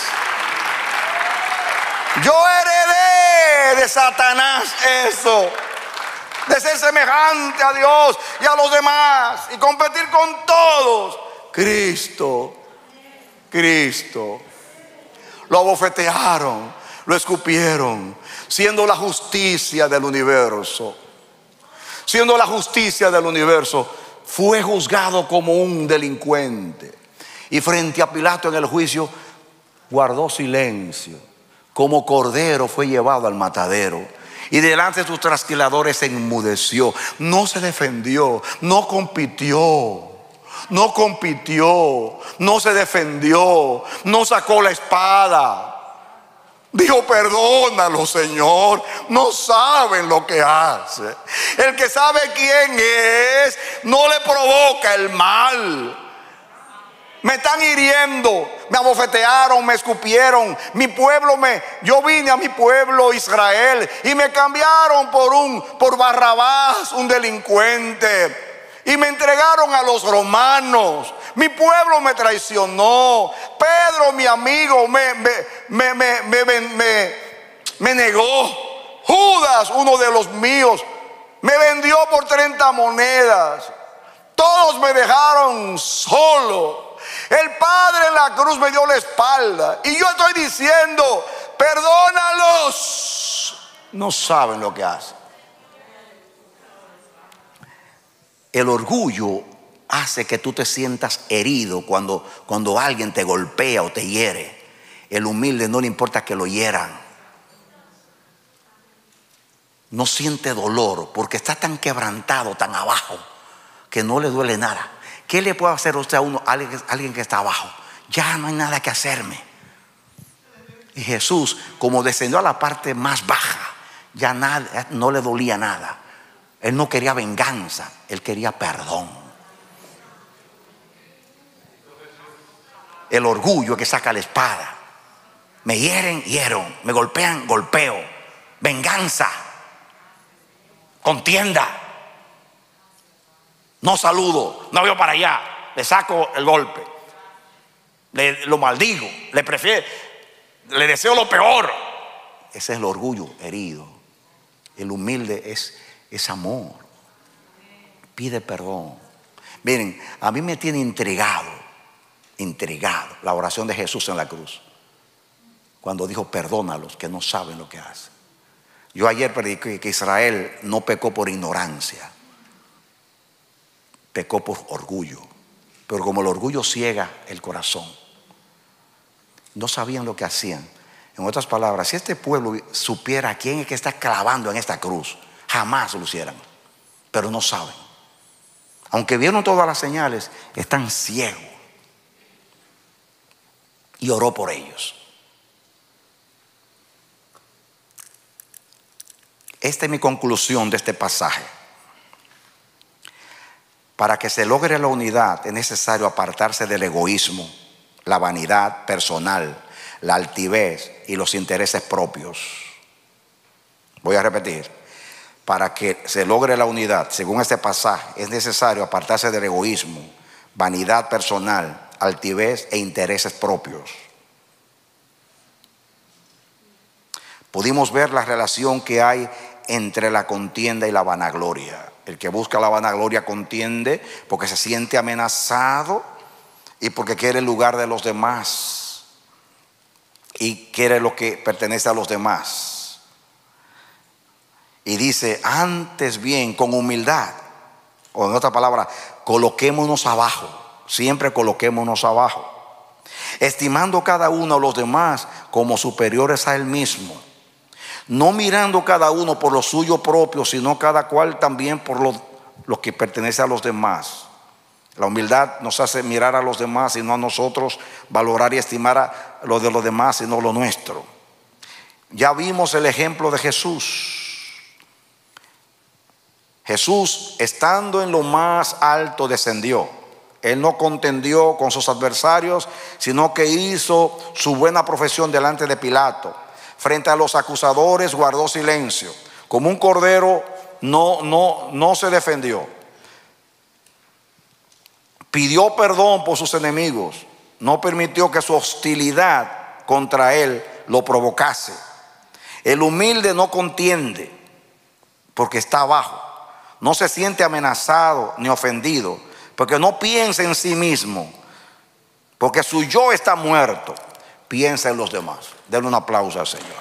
Yo heredé de Satanás eso, de ser semejante a Dios y a los demás y competir con todos. Cristo lo abofetearon, lo escupieron, siendo la justicia del universo. Siendo la justicia del universo, fue juzgado como un delincuente y frente a Pilato en el juicio guardó silencio. Como cordero fue llevado al matadero y delante de sus trasquiladores se enmudeció. No se defendió, no compitió, no se defendió, no sacó la espada. Dijo: perdónalo, Señor, no saben lo que hace. El que sabe quién es no le provoca el mal. Me están hiriendo, me abofetearon, me escupieron. Yo vine a mi pueblo Israel y me cambiaron por Barrabás, un delincuente, y me entregaron a los romanos. Mi pueblo me traicionó. Pedro, mi amigo, me negó. Judas, uno de los míos, me vendió por 30 monedas. Todos me dejaron solo. El Padre en la cruz me dio la espalda y yo estoy diciendo: perdónalos, no saben lo que hacen. El orgullo hace que tú te sientas herido cuando alguien te golpea o te hiere. El humilde no le importa que lo hieran, no siente dolor porque está tan quebrantado, tan abajo, que no le duele nada. ¿Qué le puede hacer usted a alguien que está abajo? Ya no hay nada que hacerme. Y Jesús, como descendió a la parte más baja, ya nada, no le dolía nada. Él no quería venganza, él quería perdón. El orgullo que saca la espada. Me hieren, hiero. Me golpean, golpeo. Venganza, contienda. No saludo, no veo para allá, le saco el golpe, lo maldigo, le deseo lo peor. Ese es el orgullo herido. El humilde es amor, pide perdón. Miren, a mí me tiene intrigado la oración de Jesús en la cruz, cuando dijo: perdónalos, que no saben lo que hacen. Yo ayer prediqué que Israel no pecó por ignorancia, pecó por orgullo. Pero como el orgullo ciega el corazón, no sabían lo que hacían. En otras palabras, si este pueblo supiera quién es que está clavando en esta cruz, jamás lo hicieran. Pero no saben. Aunque vieron todas las señales, están ciegos. Y oró por ellos. Esta es mi conclusión de este pasaje. Para que se logre la unidad es necesario apartarse del egoísmo, la vanidad personal, la altivez y los intereses propios. Voy a repetir: para que se logre la unidad, según este pasaje, es necesario apartarse del egoísmo, vanidad personal, altivez e intereses propios. Pudimos ver la relación que hay entre la contienda y la vanagloria. El que busca la vanagloria contiende porque se siente amenazado y porque quiere el lugar de los demás y quiere lo que pertenece a los demás. Y dice: antes bien, con humildad, O en otra palabra, coloquémonos abajo. Siempre coloquémonos abajo, estimando cada uno a los demás como superiores a él mismo, no mirando cada uno por lo suyo propio, sino cada cual también por lo que pertenece a los demás. La humildad nos hace mirar a los demás y no a nosotros, valorar y estimar a lo de los demás y no lo nuestro. Ya vimos el ejemplo de Jesús. Jesús, estando en lo más alto, descendió. Él no contendió con sus adversarios, sino que hizo su buena profesión delante de Pilato. Frente a los acusadores guardó silencio. Como un cordero no se defendió. Pidió perdón por sus enemigos. No permitió que su hostilidad contra él lo provocase. El humilde no contiende porque está abajo. No se siente amenazado ni ofendido, porque no piensa en sí mismo, porque su yo está muerto. Piensa en los demás. Denle un aplauso al Señor.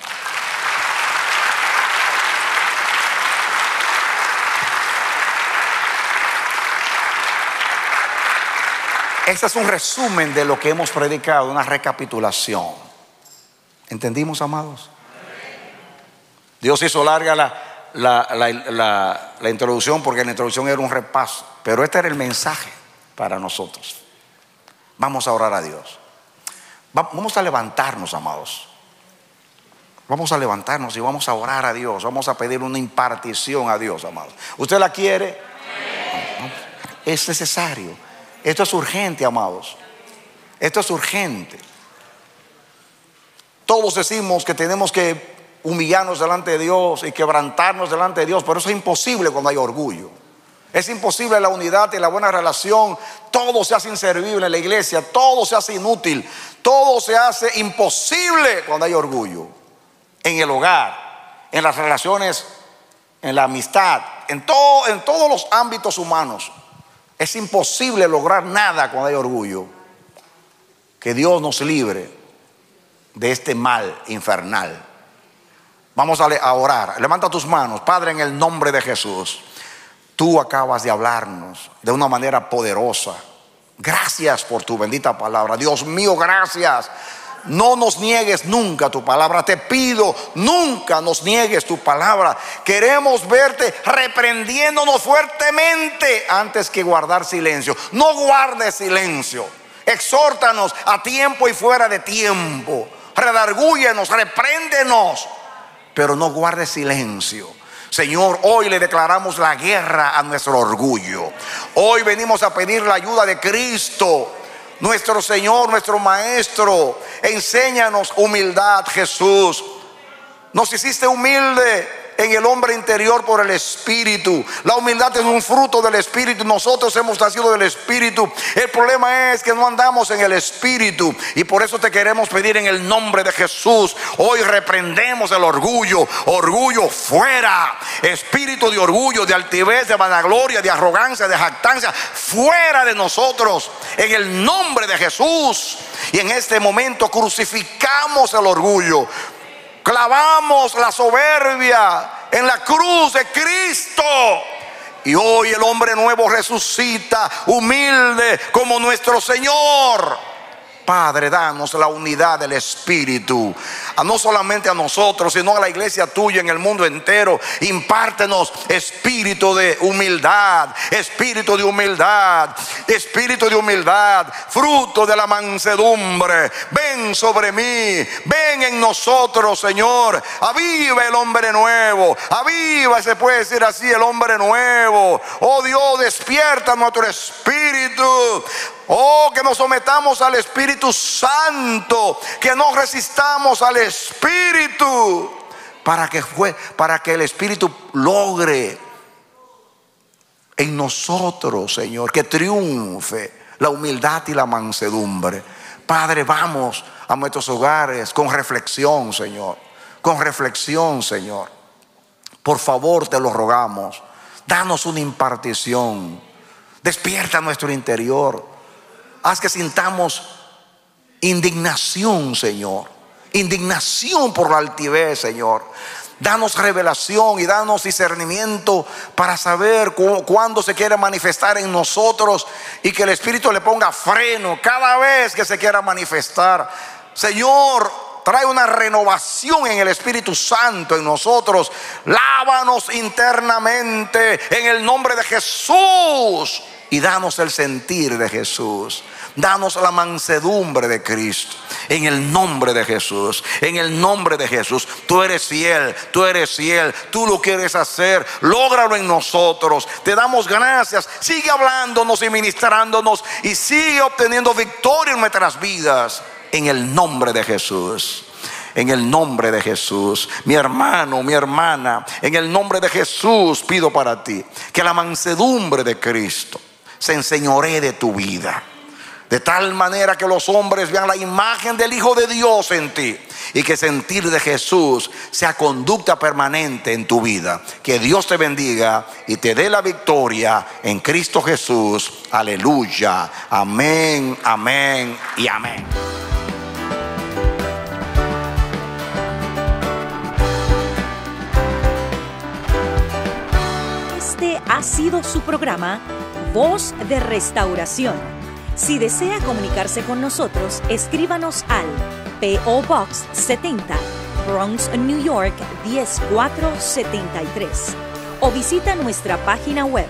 Este es un resumen de lo que hemos predicado, una recapitulación. ¿Entendimos, amados? Dios hizo larga la introducción, porque la introducción era un repaso, pero este era el mensaje para nosotros. Vamos a orar a Dios. Vamos a levantarnos, amados. Vamos a levantarnos y vamos a orar a Dios. Vamos a pedir una impartición a Dios, amados. ¿Usted la quiere? Es necesario. Esto es urgente, amados. Esto es urgente. Todos decimos que tenemos que humillarnos delante de Dios y quebrantarnos delante de Dios, pero eso es imposible cuando hay orgullo. Es imposible la unidad y la buena relación. Todo se hace inservible en la iglesia, todo se hace inútil, todo se hace imposible cuando hay orgullo. En el hogar, en las relaciones, en la amistad, en todos los ámbitos humanos. Es imposible lograr nada cuando hay orgullo. Que Dios nos libre de este mal infernal. Vamos a orar. Levanta tus manos. Padre, en el nombre de Jesús, tú acabas de hablarnos de una manera poderosa. Gracias por tu bendita palabra. Dios mío, gracias. No nos niegues nunca tu palabra. Te pido, nunca nos niegues tu palabra. Queremos verte reprendiéndonos fuertemente antes que guardar silencio. No guardes silencio. Exhórtanos a tiempo y fuera de tiempo. Redargúyenos, repréndenos, pero no guardes silencio. Señor, hoy le declaramos la guerra a nuestro orgullo. Hoy venimos a pedir la ayuda de Cristo, nuestro Señor, nuestro Maestro. Enséñanos humildad, Jesús. Nos hiciste humilde en el hombre interior por el Espíritu. La humildad es un fruto del Espíritu. Nosotros hemos nacido del Espíritu. El problema es que no andamos en el Espíritu, y por eso te queremos pedir en el nombre de Jesús. Hoy reprendemos el orgullo. Orgullo fuera. Espíritu de orgullo, de altivez, de vanagloria, de arrogancia, de jactancia, fuera de nosotros en el nombre de Jesús. Y en este momento crucificamos el orgullo. Clavamos la soberbia en la cruz de Cristo. Y hoy el hombre nuevo resucita, humilde como nuestro Señor. Padre, danos la unidad del Espíritu, no solamente a nosotros, sino a la iglesia tuya en el mundo entero. Impártenos espíritu de humildad, espíritu de humildad, espíritu de humildad, fruto de la mansedumbre. Ven sobre mí, ven en nosotros, Señor. Aviva el hombre nuevo, aviva, se puede decir así, el hombre nuevo. Oh Dios, despierta nuestro espíritu. Oh, que nos sometamos al Espíritu Santo, que no resistamos al Espíritu, para que el Espíritu logre en nosotros, Señor, que triunfe la humildad y la mansedumbre. Padre, vamos a nuestros hogares con reflexión, Señor, con reflexión, Señor. Por favor, te lo rogamos, danos una impartición, despierta nuestro interior. Haz que sintamos indignación, Señor. Indignación por la altivez, Señor. Danos revelación y danos discernimiento para saber cuándo se quiere manifestar en nosotros, y que el Espíritu le ponga freno cada vez que se quiera manifestar. Señor, trae una renovación en el Espíritu Santo en nosotros. Lávanos internamente en el nombre de Jesús, y danos el sentir de Jesús. Danos la mansedumbre de Cristo en el nombre de Jesús. En el nombre de Jesús. Tú eres fiel, tú eres fiel, tú lo quieres hacer, lógralo en nosotros. Te damos gracias. Sigue hablándonos y ministrándonos, y sigue obteniendo victoria en nuestras vidas, en el nombre de Jesús. En el nombre de Jesús. Mi hermano, mi hermana, en el nombre de Jesús pido para ti que la mansedumbre de Cristo se enseñoree de tu vida, de tal manera que los hombres vean la imagen del Hijo de Dios en ti, y que sentir de Jesús sea conducta permanente en tu vida. Que Dios te bendiga y te dé la victoria en Cristo Jesús. Aleluya. Amén, amén y amén. Este ha sido su programa Voz de Restauración. Si desea comunicarse con nosotros, escríbanos al P.O. Box 70, Bronx, New York 10473, o visita nuestra página web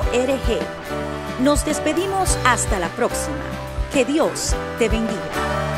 www.elamanecer.org. Nos despedimos hasta la próxima. Que Dios te bendiga.